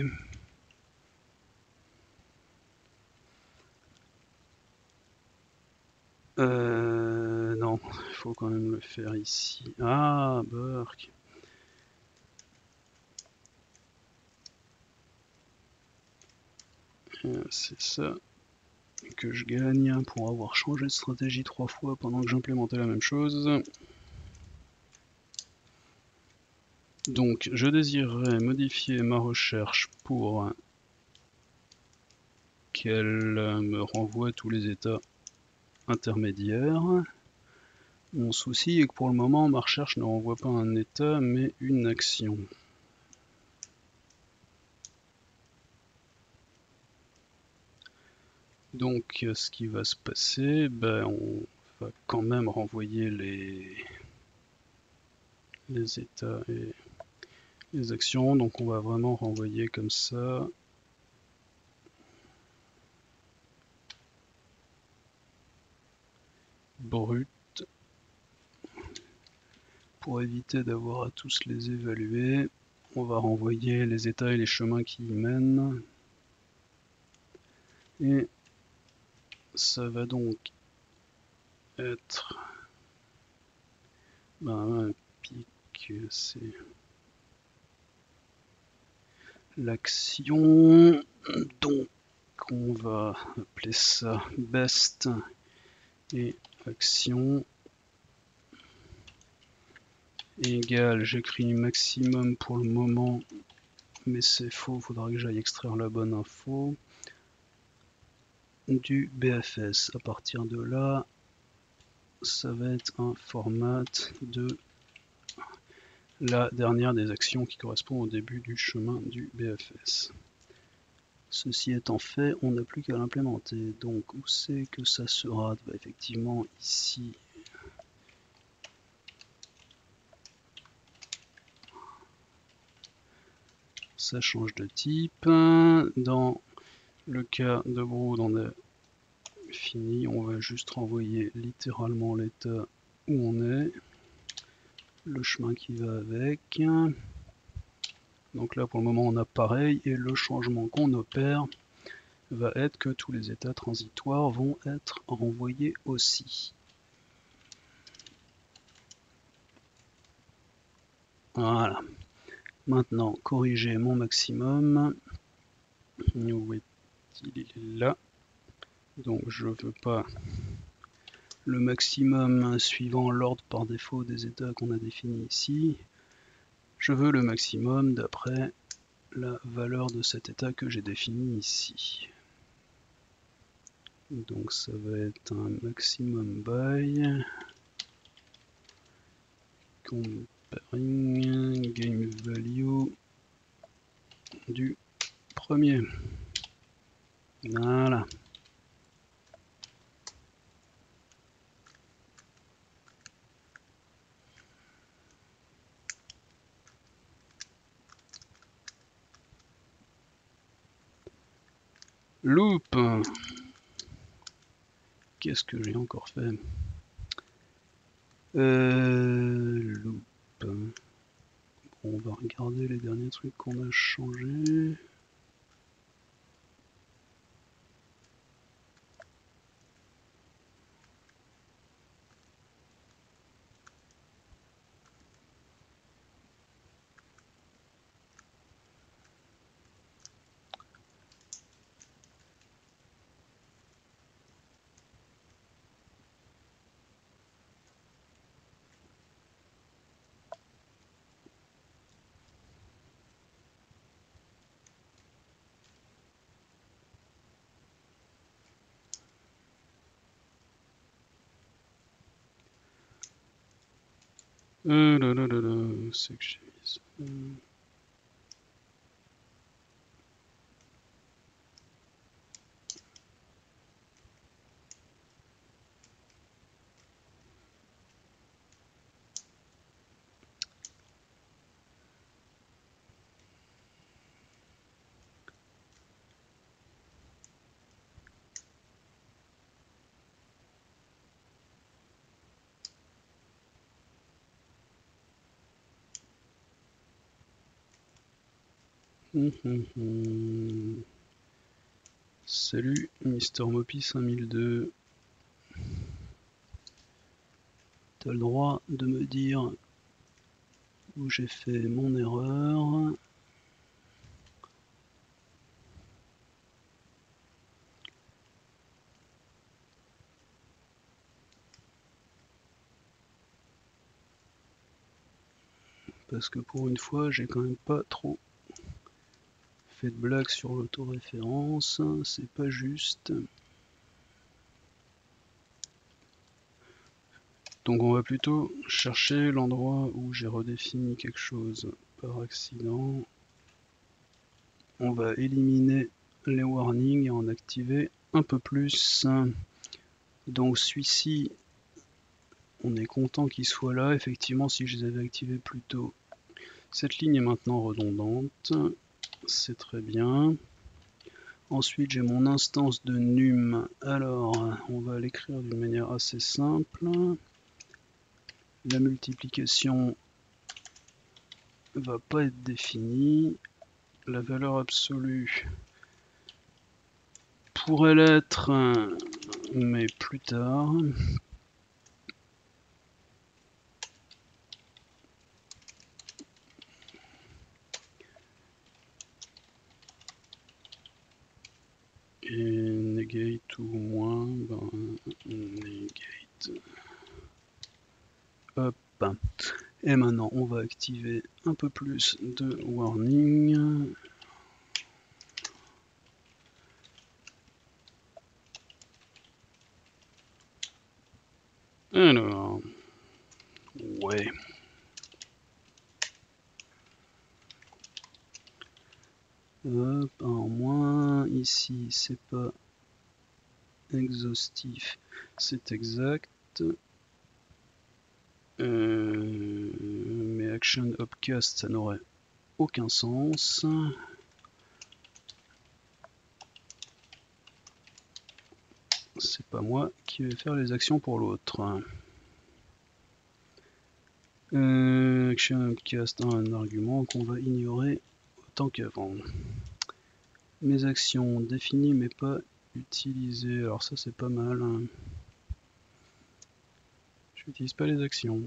A: Non, il faut quand même le faire ici. Ah, Burk. C'est ça que je gagne pour avoir changé de stratégie 3 fois pendant que j'implémentais la même chose. Donc, je désirerais modifier ma recherche pour qu'elle me renvoie tous les états intermédiaires. Mon souci est que pour le moment, ma recherche ne renvoie pas un état, mais une action. Donc, ce qui va se passer, on va quand même renvoyer les états et les actions. Donc, on va vraiment renvoyer comme ça. Brut. Pour éviter d'avoir à tous les évaluer, on va renvoyer les états et les chemins qui y mènent. Et ça va donc être un pic, c'est l'action. Donc on va appeler ça best et action égale, j'écris maximum pour le moment, mais c'est faux, il faudra que j'aille extraire la bonne info du BFS. À partir de là, ça va être un format de la dernière des actions qui correspond au début du chemin du BFS. Ceci étant fait, on n'a plus qu'à l'implémenter. Donc où c'est que ça sera? Effectivement ici. Ça change de type. Dans le cas de Brood, on a fini. On va juste renvoyer littéralement l'état où on est. Le chemin qui va avec. Donc là pour le moment on a pareil. Et le changement qu'on opère va être que tous les états transitoires vont être renvoyés aussi. Voilà. Maintenant, corriger mon maximum. Où est-il? Il est là. Donc je veux pas le maximum suivant l'ordre par défaut des états qu'on a définis ici. Je veux le maximum d'après la valeur de cet état que j'ai défini ici. Donc ça va être un maximum by comparing game value du premier. Voilà. Loop. Qu'est-ce que j'ai encore fait? Loop. Bon, on va regarder les derniers trucs qu'on a changés. C'est que j'ai mis ça. Salut Mister Mopi 5002. as le droit de me dire où j'ai fait mon erreur. Parce que pour une fois, j'ai quand même pas trop fait de blagues sur l'autoréférence, c'est pas juste. Donc on va plutôt chercher l'endroit où j'ai redéfini quelque chose par accident. On va éliminer les warnings et en activer un peu plus. Donc celui-ci, on est content qu'il soit là. Effectivement, si je les avais activés plus tôt, cette ligne est maintenant redondante. C'est très bien. Ensuite, j'ai mon instance de num. Alors, on va l'écrire d'une manière assez simple. La multiplication va pas être définie. La valeur absolue pourrait l'être, mais plus tard. Et negate ou moins, negate. Hop. Et maintenant, on va activer un peu plus de warning. Alors, ouais. Hop, en moins, ici, c'est pas exhaustif, c'est exact. Mais action upcast, ça n'aurait aucun sens. C'est pas moi qui vais faire les actions pour l'autre. Action upcast, un argument qu'on va ignorer autant qu'avant. Mes actions définies mais pas utilisées. Alors ça c'est pas mal. J'utilise pas les actions.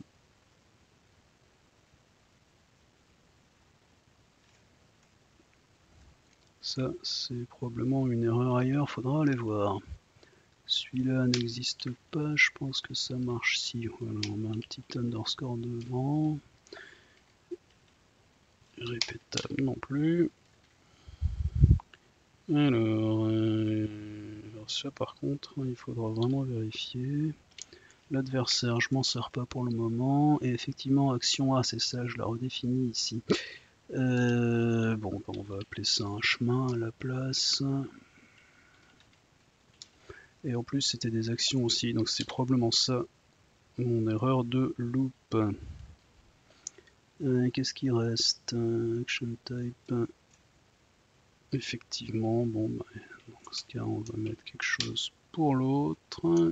A: Ça c'est probablement une erreur ailleurs, faudra aller voir. Celui-là n'existe pas, je pense que ça marche si. Voilà, on met un petit underscore devant. Répétable non plus. Alors ça par contre, il faudra vraiment vérifier. L'adversaire, je m'en sers pas pour le moment. Et effectivement, action A, c'est ça, je la redéfinis ici. Bon, on va appeler ça un chemin à la place. Et en plus, c'était des actions aussi, donc c'est probablement ça, mon erreur de loop. Qu'est-ce qui reste? Action type. Effectivement, bon, bah, dans ce cas, on va mettre quelque chose pour l'autre.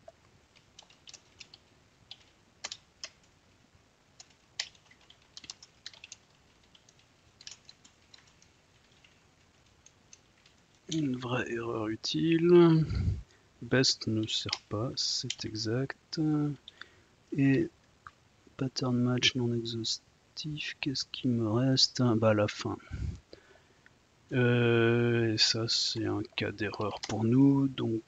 A: Une vraie erreur utile. Best ne sert pas, c'est exact. Et pattern match non exhaustif, qu'est-ce qui me reste? Bah la fin. Et ça c'est un cas d'erreur pour nous, donc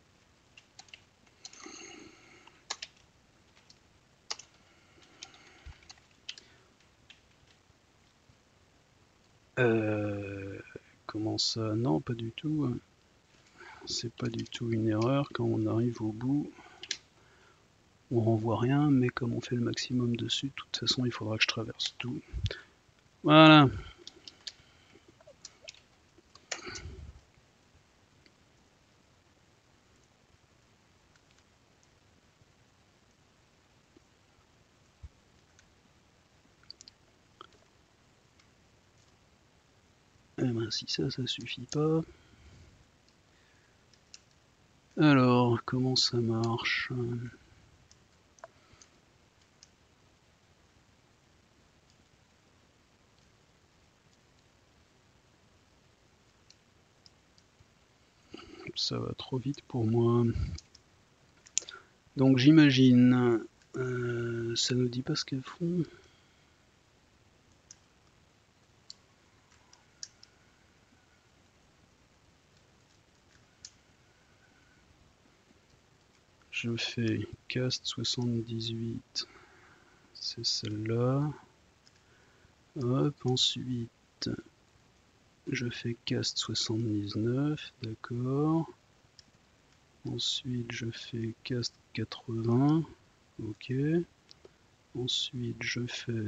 A: comment ça? Non, pas du tout. C'est pas du tout une erreur. Quand on arrive au bout, on renvoie rien, mais comme on fait le maximum dessus, de toute façon, il faudra que je traverse tout. Voilà. Et ben si ça suffit pas. Alors, comment ça marche? Ça va trop vite pour moi. Donc j'imagine Ça nous dit pas ce qu'elles font. Je fais cast 78, c'est celle-là. Hop, ensuite je fais cast 79, d'accord. Ensuite je fais cast 80, ok. Ensuite je fais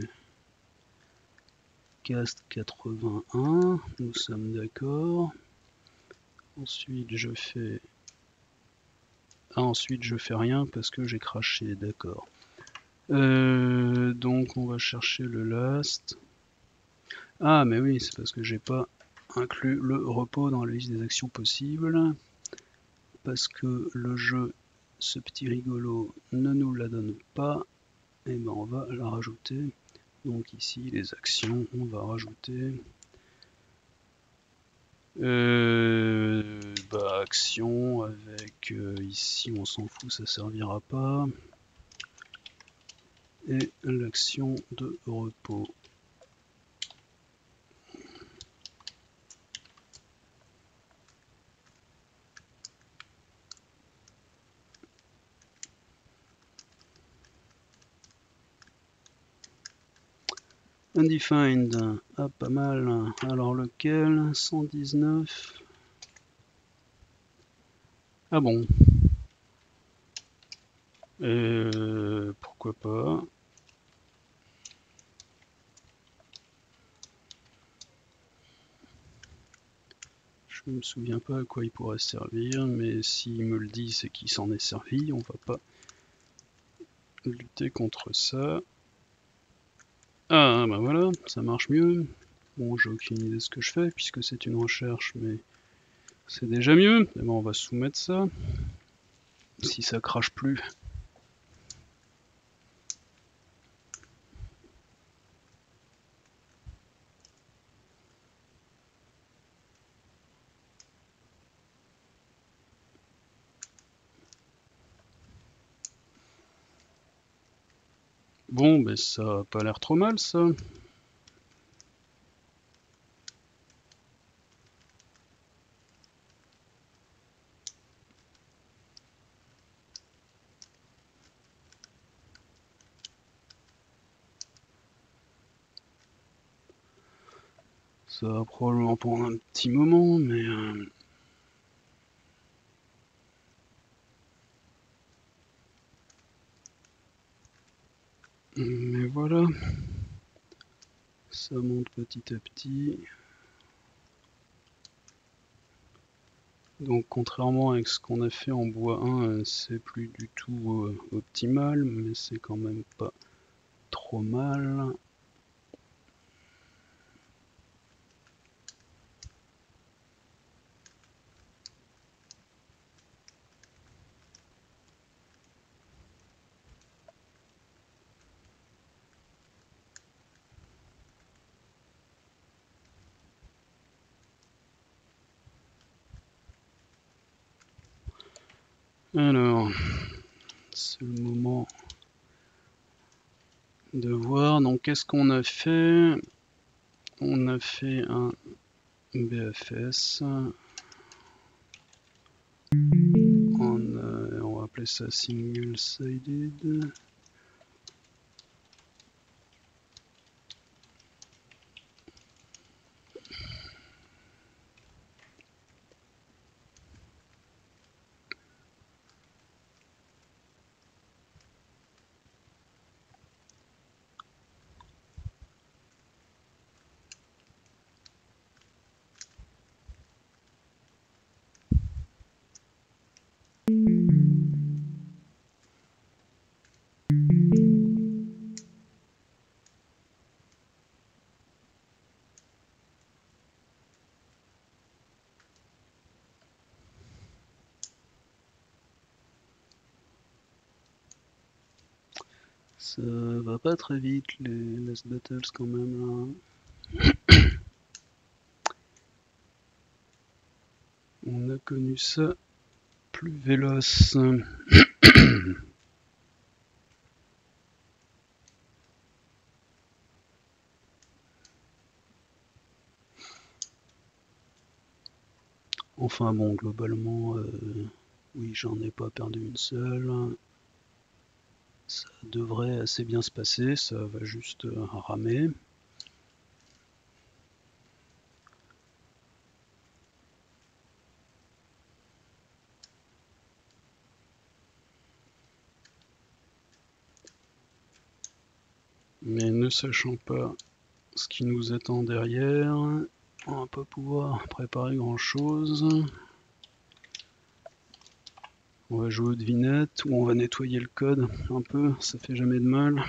A: cast 81, nous sommes d'accord. Ensuite je fais... Ah, ensuite je fais rien parce que j'ai craché, d'accord. Donc on va chercher le last. Ah mais oui, c'est parce que j'ai pas inclus le repos dans la liste des actions possibles. Parce que le jeu, ce petit rigolo, ne nous la donne pas. Et ben on va la rajouter. Donc ici les actions, on va rajouter action avec ici on s'en fout, ça servira pas. Et l'action de repos. Undefined, ah pas mal. Alors lequel? 119. Ah bon. Pourquoi pas. Je me souviens pas à quoi il pourrait servir, mais s'il me le dit, c'est qu'il s'en est servi. On va pas lutter contre ça. Ah bah voilà, ça marche mieux. Bon, j'ai aucune idée de ce que je fais puisque c'est une recherche, mais c'est déjà mieux. Et bon, on va soumettre ça. Si ça crache plus. Bon, ben ça a pas l'air trop mal ça. Ça va probablement prendre un petit moment, mais... Mais voilà. Ça monte petit à petit. Donc contrairement à ce qu'on a fait en bois 1, c'est plus du tout optimal, mais c'est quand même pas trop mal. Alors, c'est le moment de voir. Donc qu'est-ce qu'on a fait? On a fait un BFS. On va appeler ça single sided. Ça va pas très vite les last battles quand même là. On a connu ça plus véloce. Enfin bon, globalement, oui, j'en ai pas perdu une seule. Ça devrait assez bien se passer, ça va juste ramer. Mais ne sachant pas ce qui nous attend derrière, on va pas pouvoir préparer grand chose. On va jouer aux devinettes ou on va nettoyer le code un peu, ça fait jamais de mal.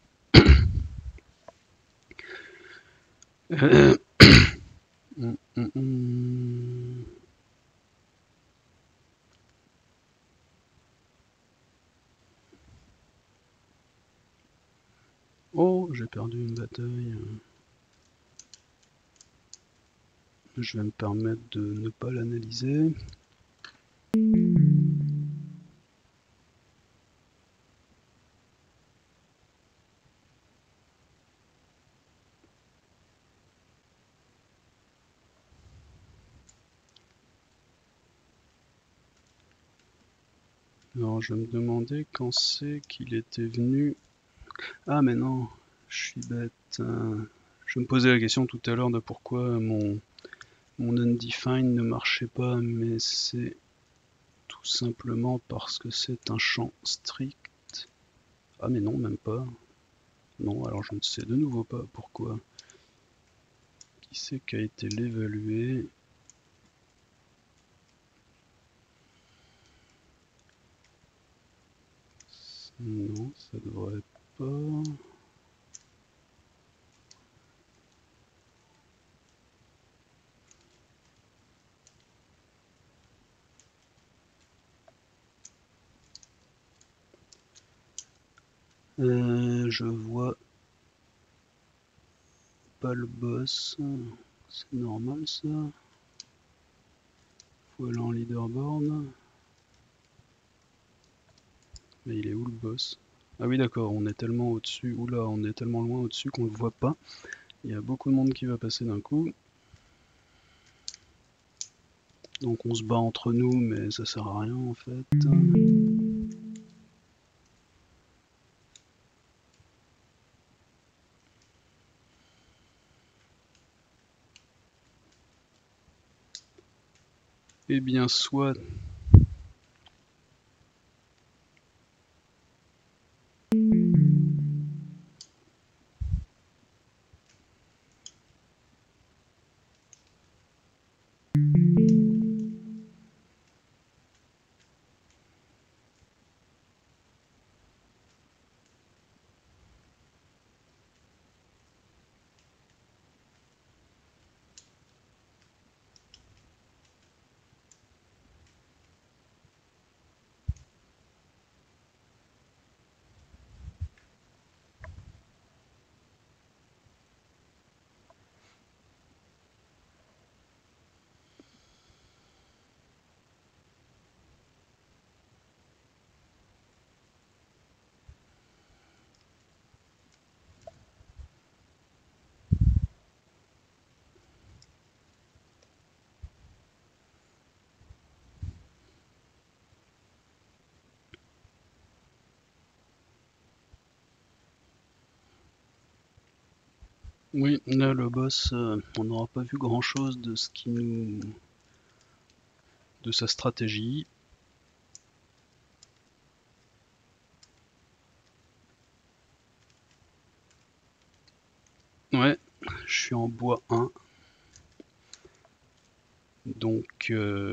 A: Oh, j'ai perdu une bataille. Je vais me permettre de ne pas l'analyser. Alors je me demandais quand c'est qu'il était venu. Ah mais non, je suis bête. Je me posais la question tout à l'heure de pourquoi mon undefined ne marchait pas, mais c'est tout simplement parce que c'est un champ strict. Ah mais non, même pas. Non, alors je ne sais de nouveau pas pourquoi. Qui c'est qui a été l'évaluer? Non, ça devrait pas. Je vois pas le boss. C'est normal ça. Faut aller en leaderboard. Mais il est où le boss? Ah oui d'accord, on est tellement au-dessus. Oula, on est tellement loin au-dessus qu'on le voit pas. Il y a beaucoup de monde qui va passer d'un coup. Donc on se bat entre nous, mais ça sert à rien en fait. Eh bien soit. Oui, là le boss, on n'aura pas vu grand chose de ce qui nous. De sa stratégie. Ouais, je suis en bois 1. Donc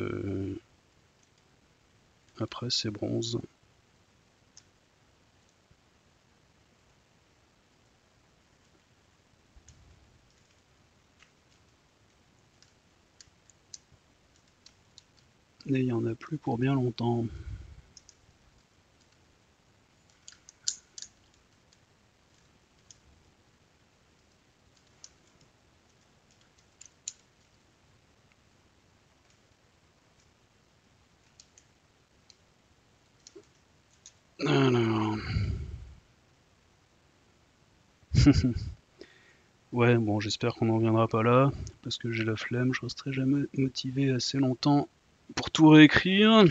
A: après c'est bronze. Et il n'y en a plus pour bien longtemps. Alors. Ouais, bon, j'espère qu'on n'en viendra pas là, parce que j'ai la flemme, je resterai jamais motivé assez longtemps pour tout réécrire,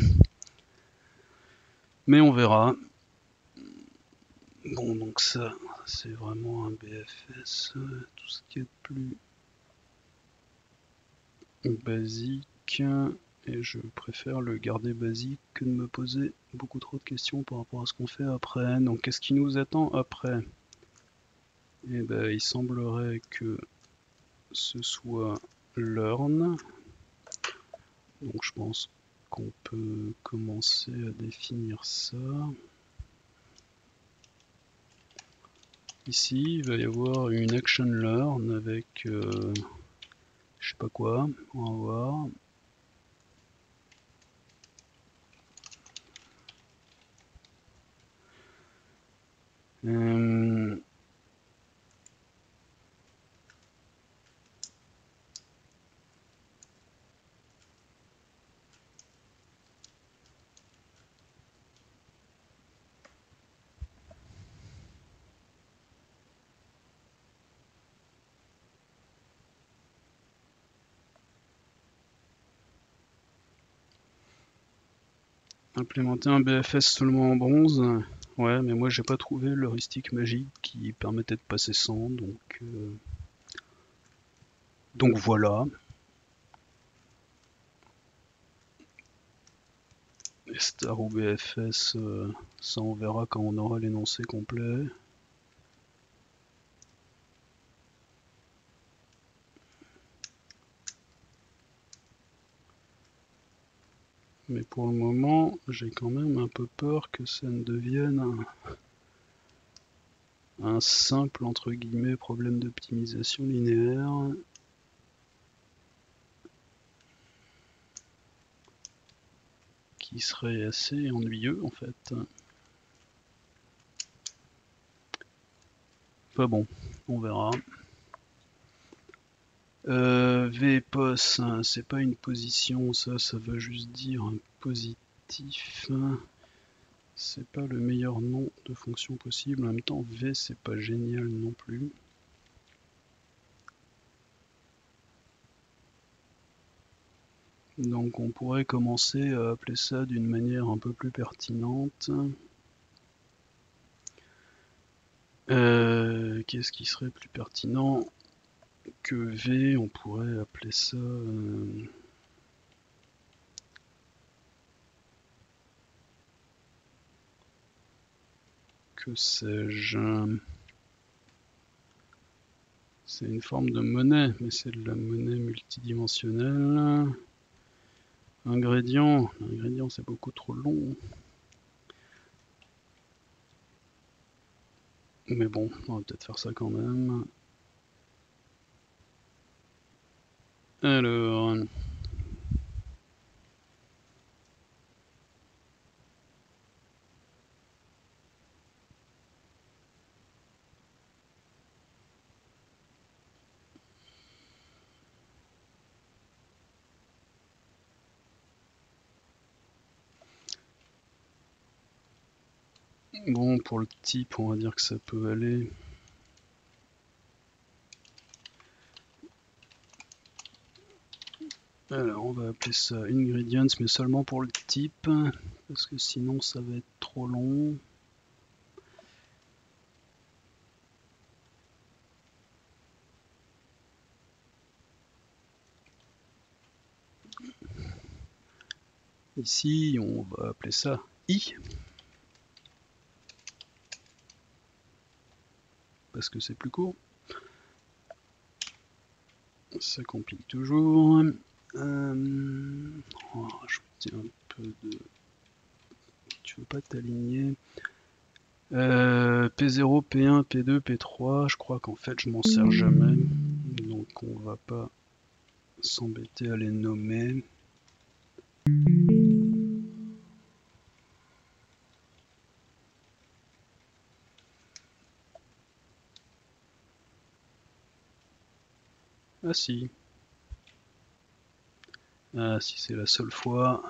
A: mais on verra. Bon, donc ça, c'est vraiment un BFS, tout ce qui est plus basique, et je préfère le garder basique que de me poser beaucoup trop de questions par rapport à ce qu'on fait après. Donc qu'est-ce qui nous attend après? Eh ben, il semblerait que ce soit learn, donc je pense qu'on peut commencer à définir ça. Ici, il va y avoir une action learn avec je sais pas quoi, on va voir. Euh, Implémenter un BFS seulement en bronze. Ouais, mais moi j'ai pas trouvé l'heuristique magique qui permettait de passer 100, donc voilà. Et star ou BFS, ça on verra quand on aura l'énoncé complet. Mais pour le moment, j'ai quand même un peu peur que ça ne devienne un simple entre guillemets problème d'optimisation linéaire. Qui serait assez ennuyeux en fait. Enfin bon, on verra. VPOS, c'est pas une position, ça veut juste dire un positif. C'est pas le meilleur nom de fonction possible. En même temps, V c'est pas génial non plus. Donc on pourrait commencer à appeler ça d'une manière un peu plus pertinente. Qu'est-ce qui serait plus pertinent que V? On pourrait appeler ça... que sais-je? C'est une forme de monnaie, mais c'est de la monnaie multidimensionnelle. Ingrédients, l'ingrédient c'est beaucoup trop long. Mais bon, on va peut-être faire ça quand même. Alors... Bon, pour le type, on va dire que ça peut aller. Alors, on va appeler ça ingredients, mais seulement pour le type, parce que sinon ça va être trop long. Ici, on va appeler ça I, parce que c'est plus court. Ça compile toujours. On va rajouter un peu de... Tu veux pas t'aligner? P0, P1, P2, P3, je crois qu'en fait je m'en sers jamais, donc on va pas s'embêter à les nommer. Ah si. Ah si c'est la seule fois.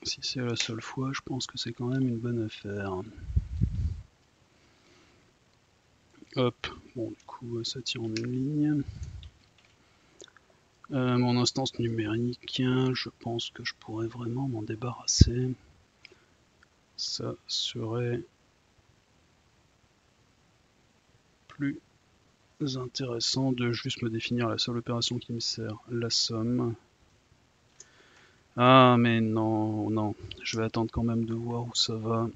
A: Si c'est la seule fois, je pense que c'est quand même une bonne affaire. Hop, bon du coup ça tire en une ligne. Mon instance numérique, je pense que je pourrais vraiment m'en débarrasser. Ça serait plus intéressant de juste me définir la seule opération qui me sert, la somme. Ah mais non, non, je vais attendre quand même de voir où ça va.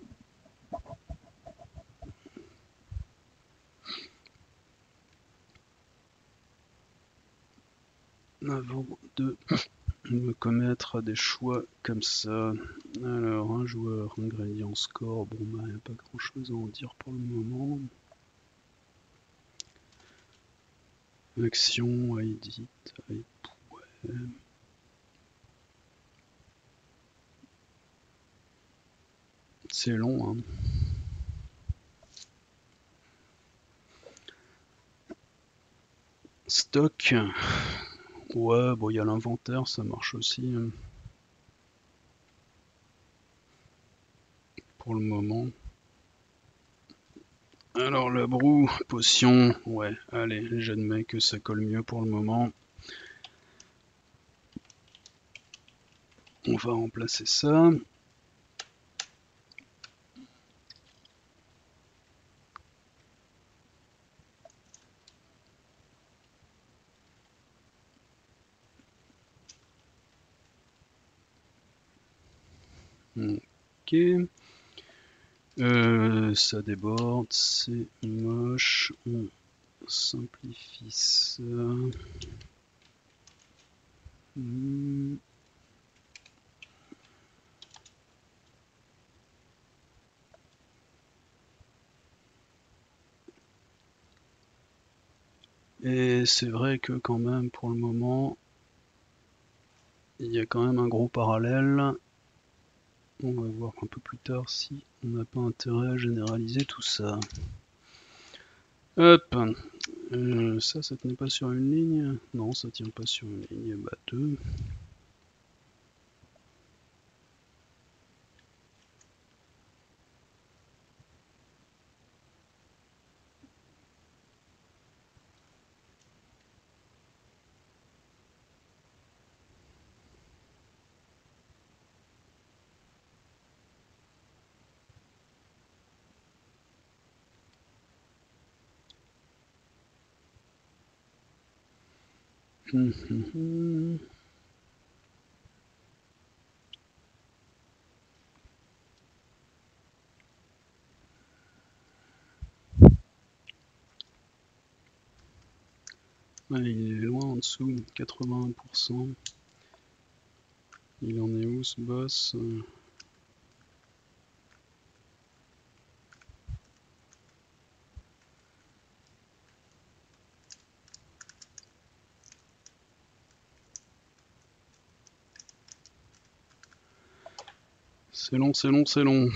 A: Avant de me commettre à des choix comme ça. Alors, un joueur, ingrédient, score, bon bah y a pas grand chose à en dire pour le moment. Action, edit, ouais. C'est long, hein. Stock, ouais, bon, il y a l'inventaire, ça marche aussi. Pour le moment. Alors, la broue, potion, ouais, allez, j'admets que ça colle mieux pour le moment. On va remplacer ça. Ok. Ça déborde, c'est moche. On simplifie ça. Et c'est vrai que quand même pour le moment, il y a quand même un gros parallèle. On va voir un peu plus tard si on n'a pas intérêt à généraliser tout ça. Hop, ça tenait pas sur une ligne? Non, ça tient pas sur une ligne, bah 2. Ouais, il est loin en dessous, 81%. Il en est où ce boss? C'est long, c'est long, c'est long.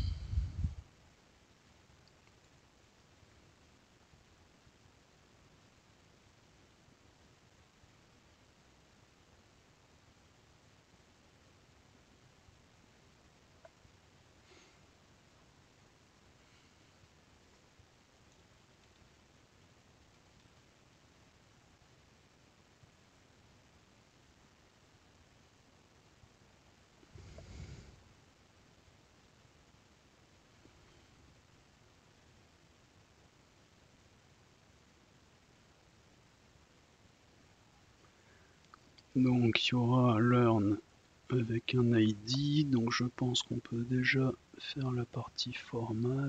A: Donc il y aura learn avec un ID, donc je pense qu'on peut déjà faire la partie format.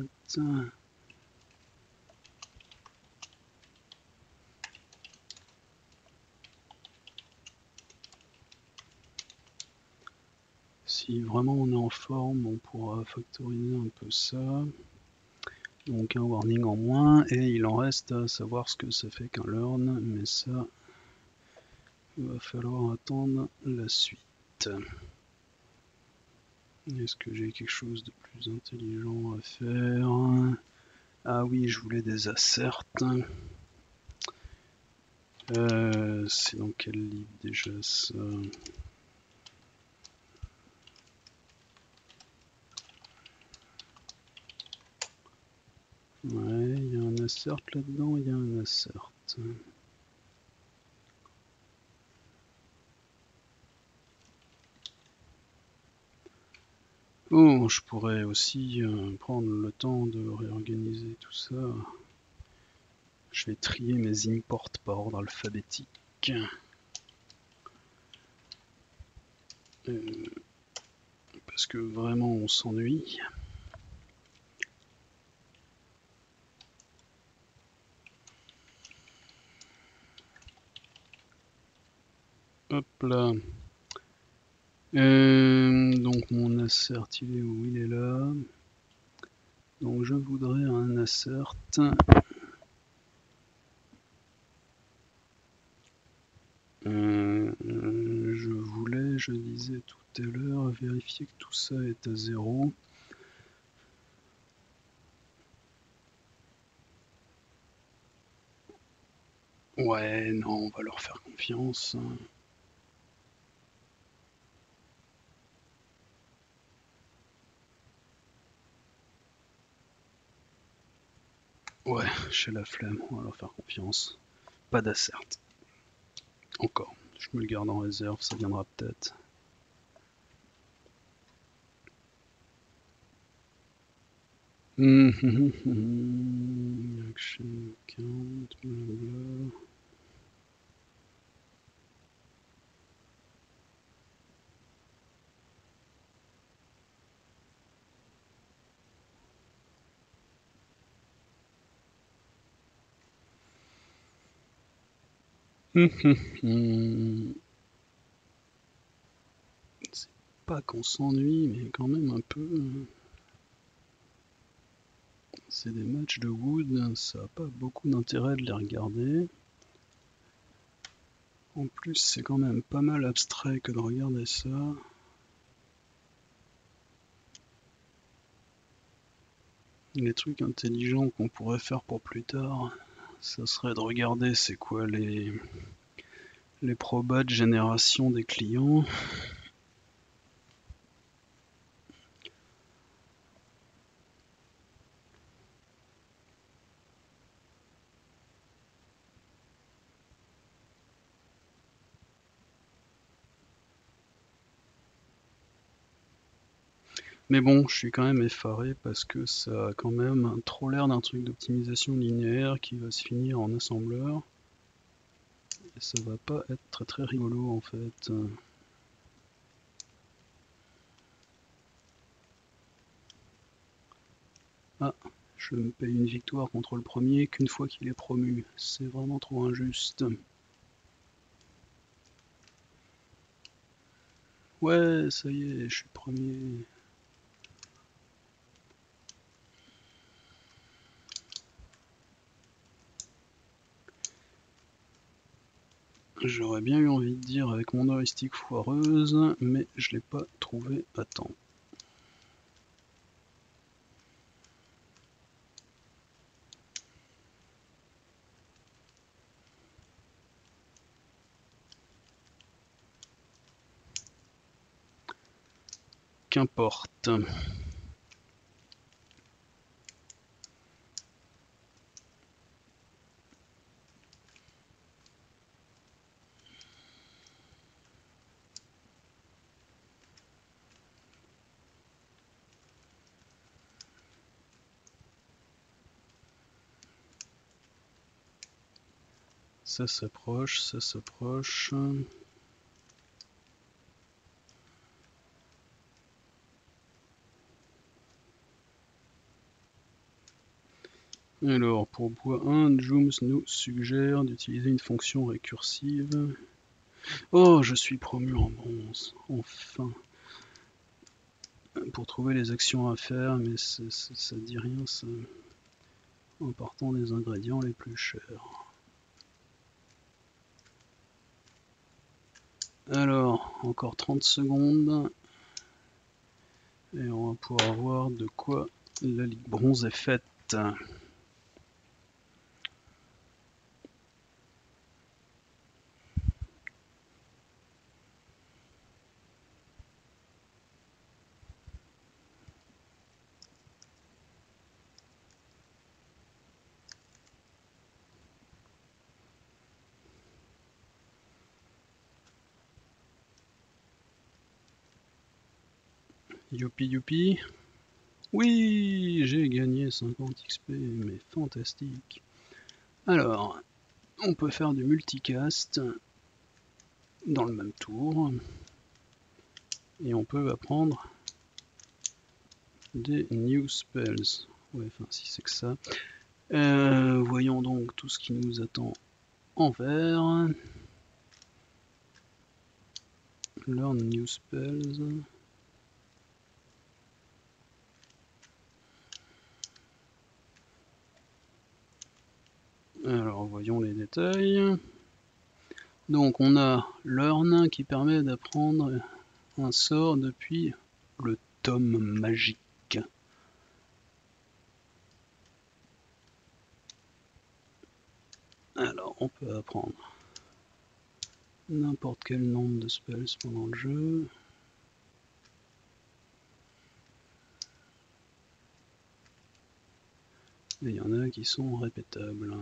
A: Si vraiment on est en forme, on pourra factoriser un peu ça. Donc un warning en moins, et il en reste à savoir ce que ça fait qu'un learn, mais ça, il va falloir attendre la suite. Est-ce que j'ai quelque chose de plus intelligent à faire? Ah oui, je voulais des asserts. C'est dans quel livre déjà ça? Ouais, il y a un assert là-dedans, il y a un assert. Oh, je pourrais aussi prendre le temps de réorganiser tout ça. Je vais trier mes imports par ordre alphabétique. Parce que vraiment on s'ennuie. Hop là. Donc mon assert, il est où? Il est là. Donc je voudrais un assert. Je disais tout à l'heure, vérifier que tout ça est à 0. Ouais, non, on va leur faire confiance. Ouais, j'ai la flemme, on va leur faire confiance. Pas d'assert. Encore. Je me le garde en réserve, ça viendra peut-être. Action count, blablabla. C'est pas qu'on s'ennuie, mais quand même un peu. C'est des matchs de Wood, ça n'a pas beaucoup d'intérêt de les regarder. En plus, c'est quand même pas mal abstrait que de regarder ça. Les trucs intelligents qu'on pourrait faire pour plus tard, ça serait de regarder c'est quoi les probas de génération des clients. Mais bon, je suis quand même effaré parce que ça a quand même trop l'air d'un truc d'optimisation linéaire qui va se finir en assembleur. Et ça va pas être très très rigolo en fait. Ah, je me paye une victoire contre le premier qu'une fois qu'il est promu. C'est vraiment trop injuste. Ouais, ça y est, je suis premier. J'aurais bien eu envie de dire avec mon heuristique foireuse, mais je l'ai pas trouvé à temps. Qu'importe. Ça s'approche, ça s'approche. Alors, pour bois 1, Jooms nous suggère d'utiliser une fonction récursive. Oh, je suis promu en bronze, enfin. Pour trouver les actions à faire, mais ça dit rien, ça. En partant des ingrédients les plus chers. Alors, encore 30 secondes. Et on va pouvoir voir de quoi la Ligue Bronze est faite. Youpi youpi. Oui, j'ai gagné 50 XP, mais fantastique. Alors, on peut faire du multicast dans le même tour. Et on peut apprendre des new spells. Ouais, enfin si c'est que ça. Voyons donc tout ce qui nous attend en vert. Learn new spells. Alors voyons les détails. Donc on a Learn qui permet d'apprendre un sort depuis le tome magique. Alors on peut apprendre n'importe quel nombre de spells pendant le jeu. Et il y en a qui sont répétables.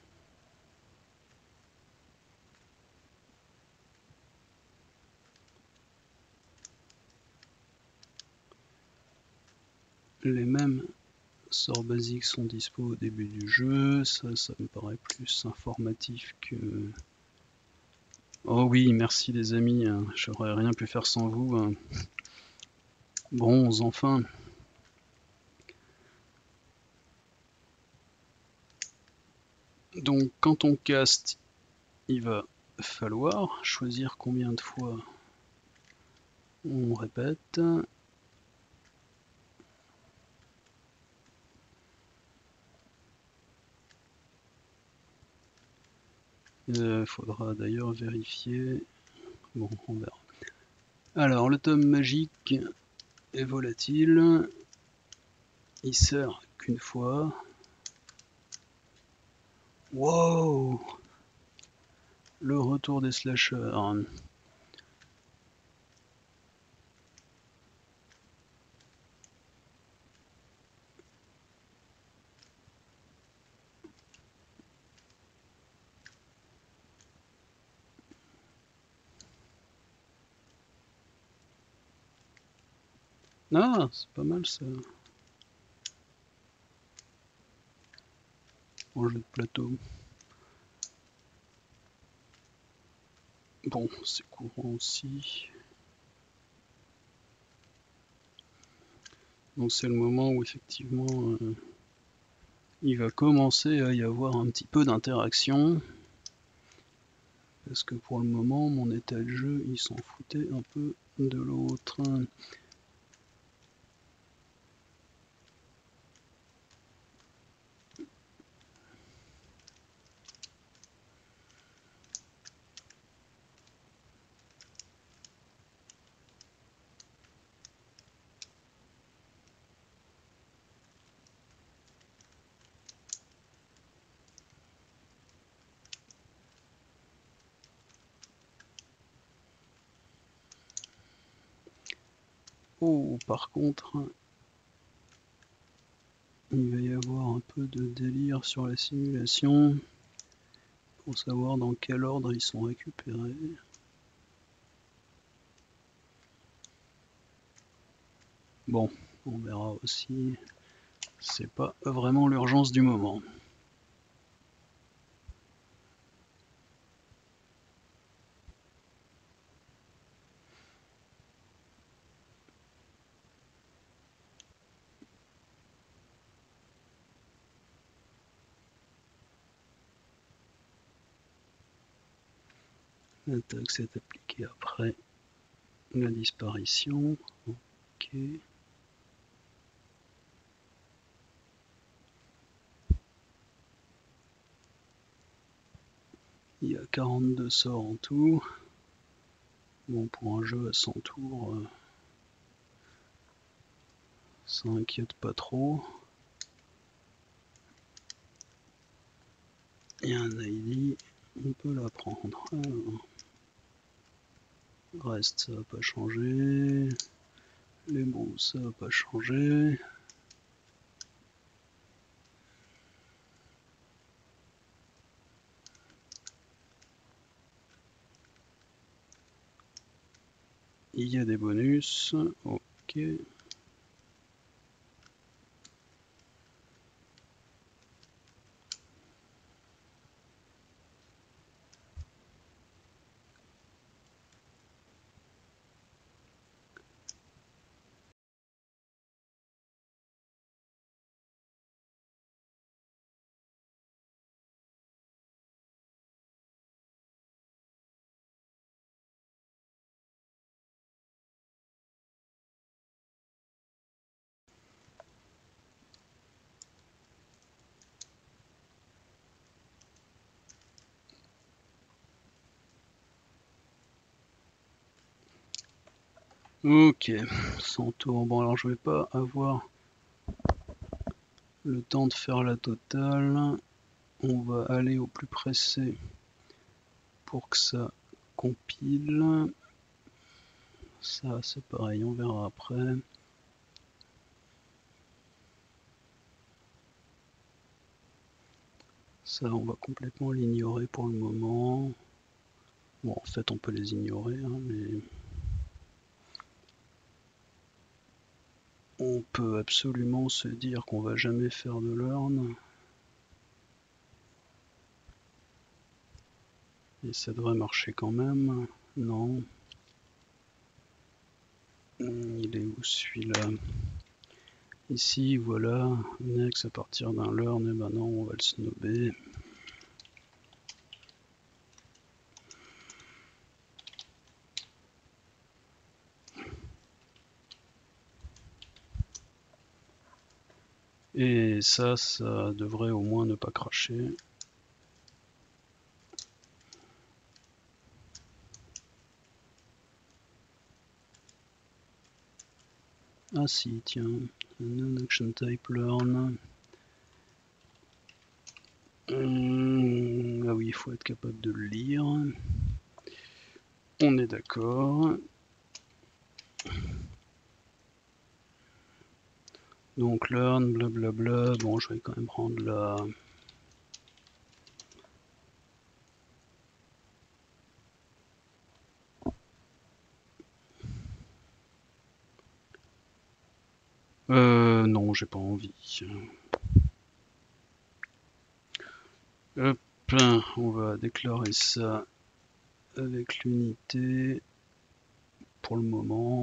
A: Les mêmes sorts basiques sont dispo au début du jeu. Ça me paraît plus informatif que... Oh oui, merci les amis, j'aurais rien pu faire sans vous. Bronze, enfin. Donc quand on caste, il va falloir choisir combien de fois on répète. Il faudra d'ailleurs vérifier. Bon, on verra. Alors, le tome magique est volatile. Il sert qu'une fois. Wow! Le retour des slashers. Ah, c'est pas mal ça. En jeu de plateau. Bon, c'est courant aussi. Donc c'est le moment où effectivement il va commencer à y avoir un petit peu d'interaction. Parce que pour le moment, mon état de jeu, il s'en foutait un peu de l'autre. Oh, par contre, il va y avoir un peu de délire sur la simulation pour savoir dans quel ordre ils sont récupérés. Bon, on verra aussi. C'est pas vraiment l'urgence du moment. L'attaque s'est appliquée après la disparition. Ok. Il y a 42 sorts en tout. Bon, pour un jeu à 100 tours, ça inquiète pas trop. Et un ID, on peut la prendre. Alors, reste, ça va pas changer. Les mots, ça va pas changer. Il y a des bonus. Ok. Ok, 100 tours. Bon, alors je vais pas avoir le temps de faire la totale. On va aller au plus pressé pour que ça compile. Ça, c'est pareil, on verra après. Ça, on va complètement l'ignorer pour le moment. Bon, en fait, on peut les ignorer, hein, mais on peut absolument se dire qu'on va jamais faire de learn. Et ça devrait marcher quand même. Non. Il est où celui-là? Ici, voilà. Next à partir d'un learn. Et ben non, on va le snobber. Et ça devrait au moins ne pas cracher. Ah si, tiens, non-action type learn. Ah oui, il faut être capable de le lire. On est d'accord. Donc learn, blablabla. Bon, je vais quand même prendre la... Non, j'ai pas envie. Hop, on va déclarer ça avec l'unité pour le moment.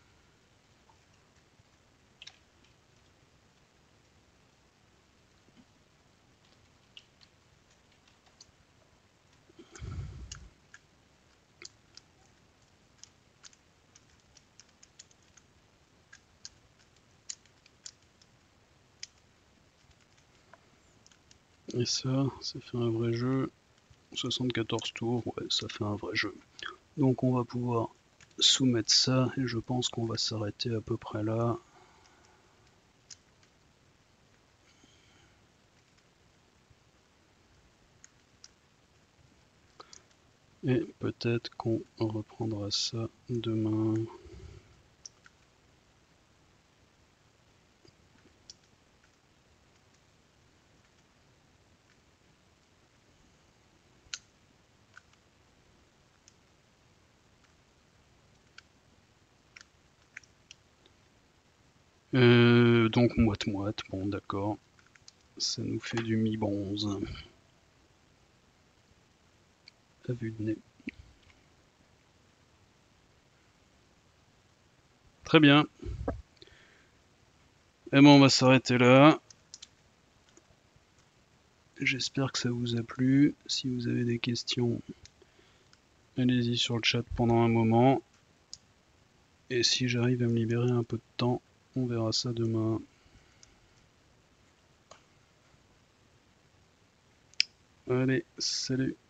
A: Et ça fait un vrai jeu. 74 tours, ouais, ça fait un vrai jeu. Donc on va pouvoir soumettre ça et je pense qu'on va s'arrêter à peu près là. Et peut-être qu'on reprendra ça demain. Donc moite-moite, bon d'accord. Ça nous fait du mi-bronze. À vue de nez. Très bien. Et bon, on va s'arrêter là. J'espère que ça vous a plu. Si vous avez des questions, allez-y sur le chat pendant un moment. Et si j'arrive à me libérer un peu de temps, on verra ça demain. Allez, salut!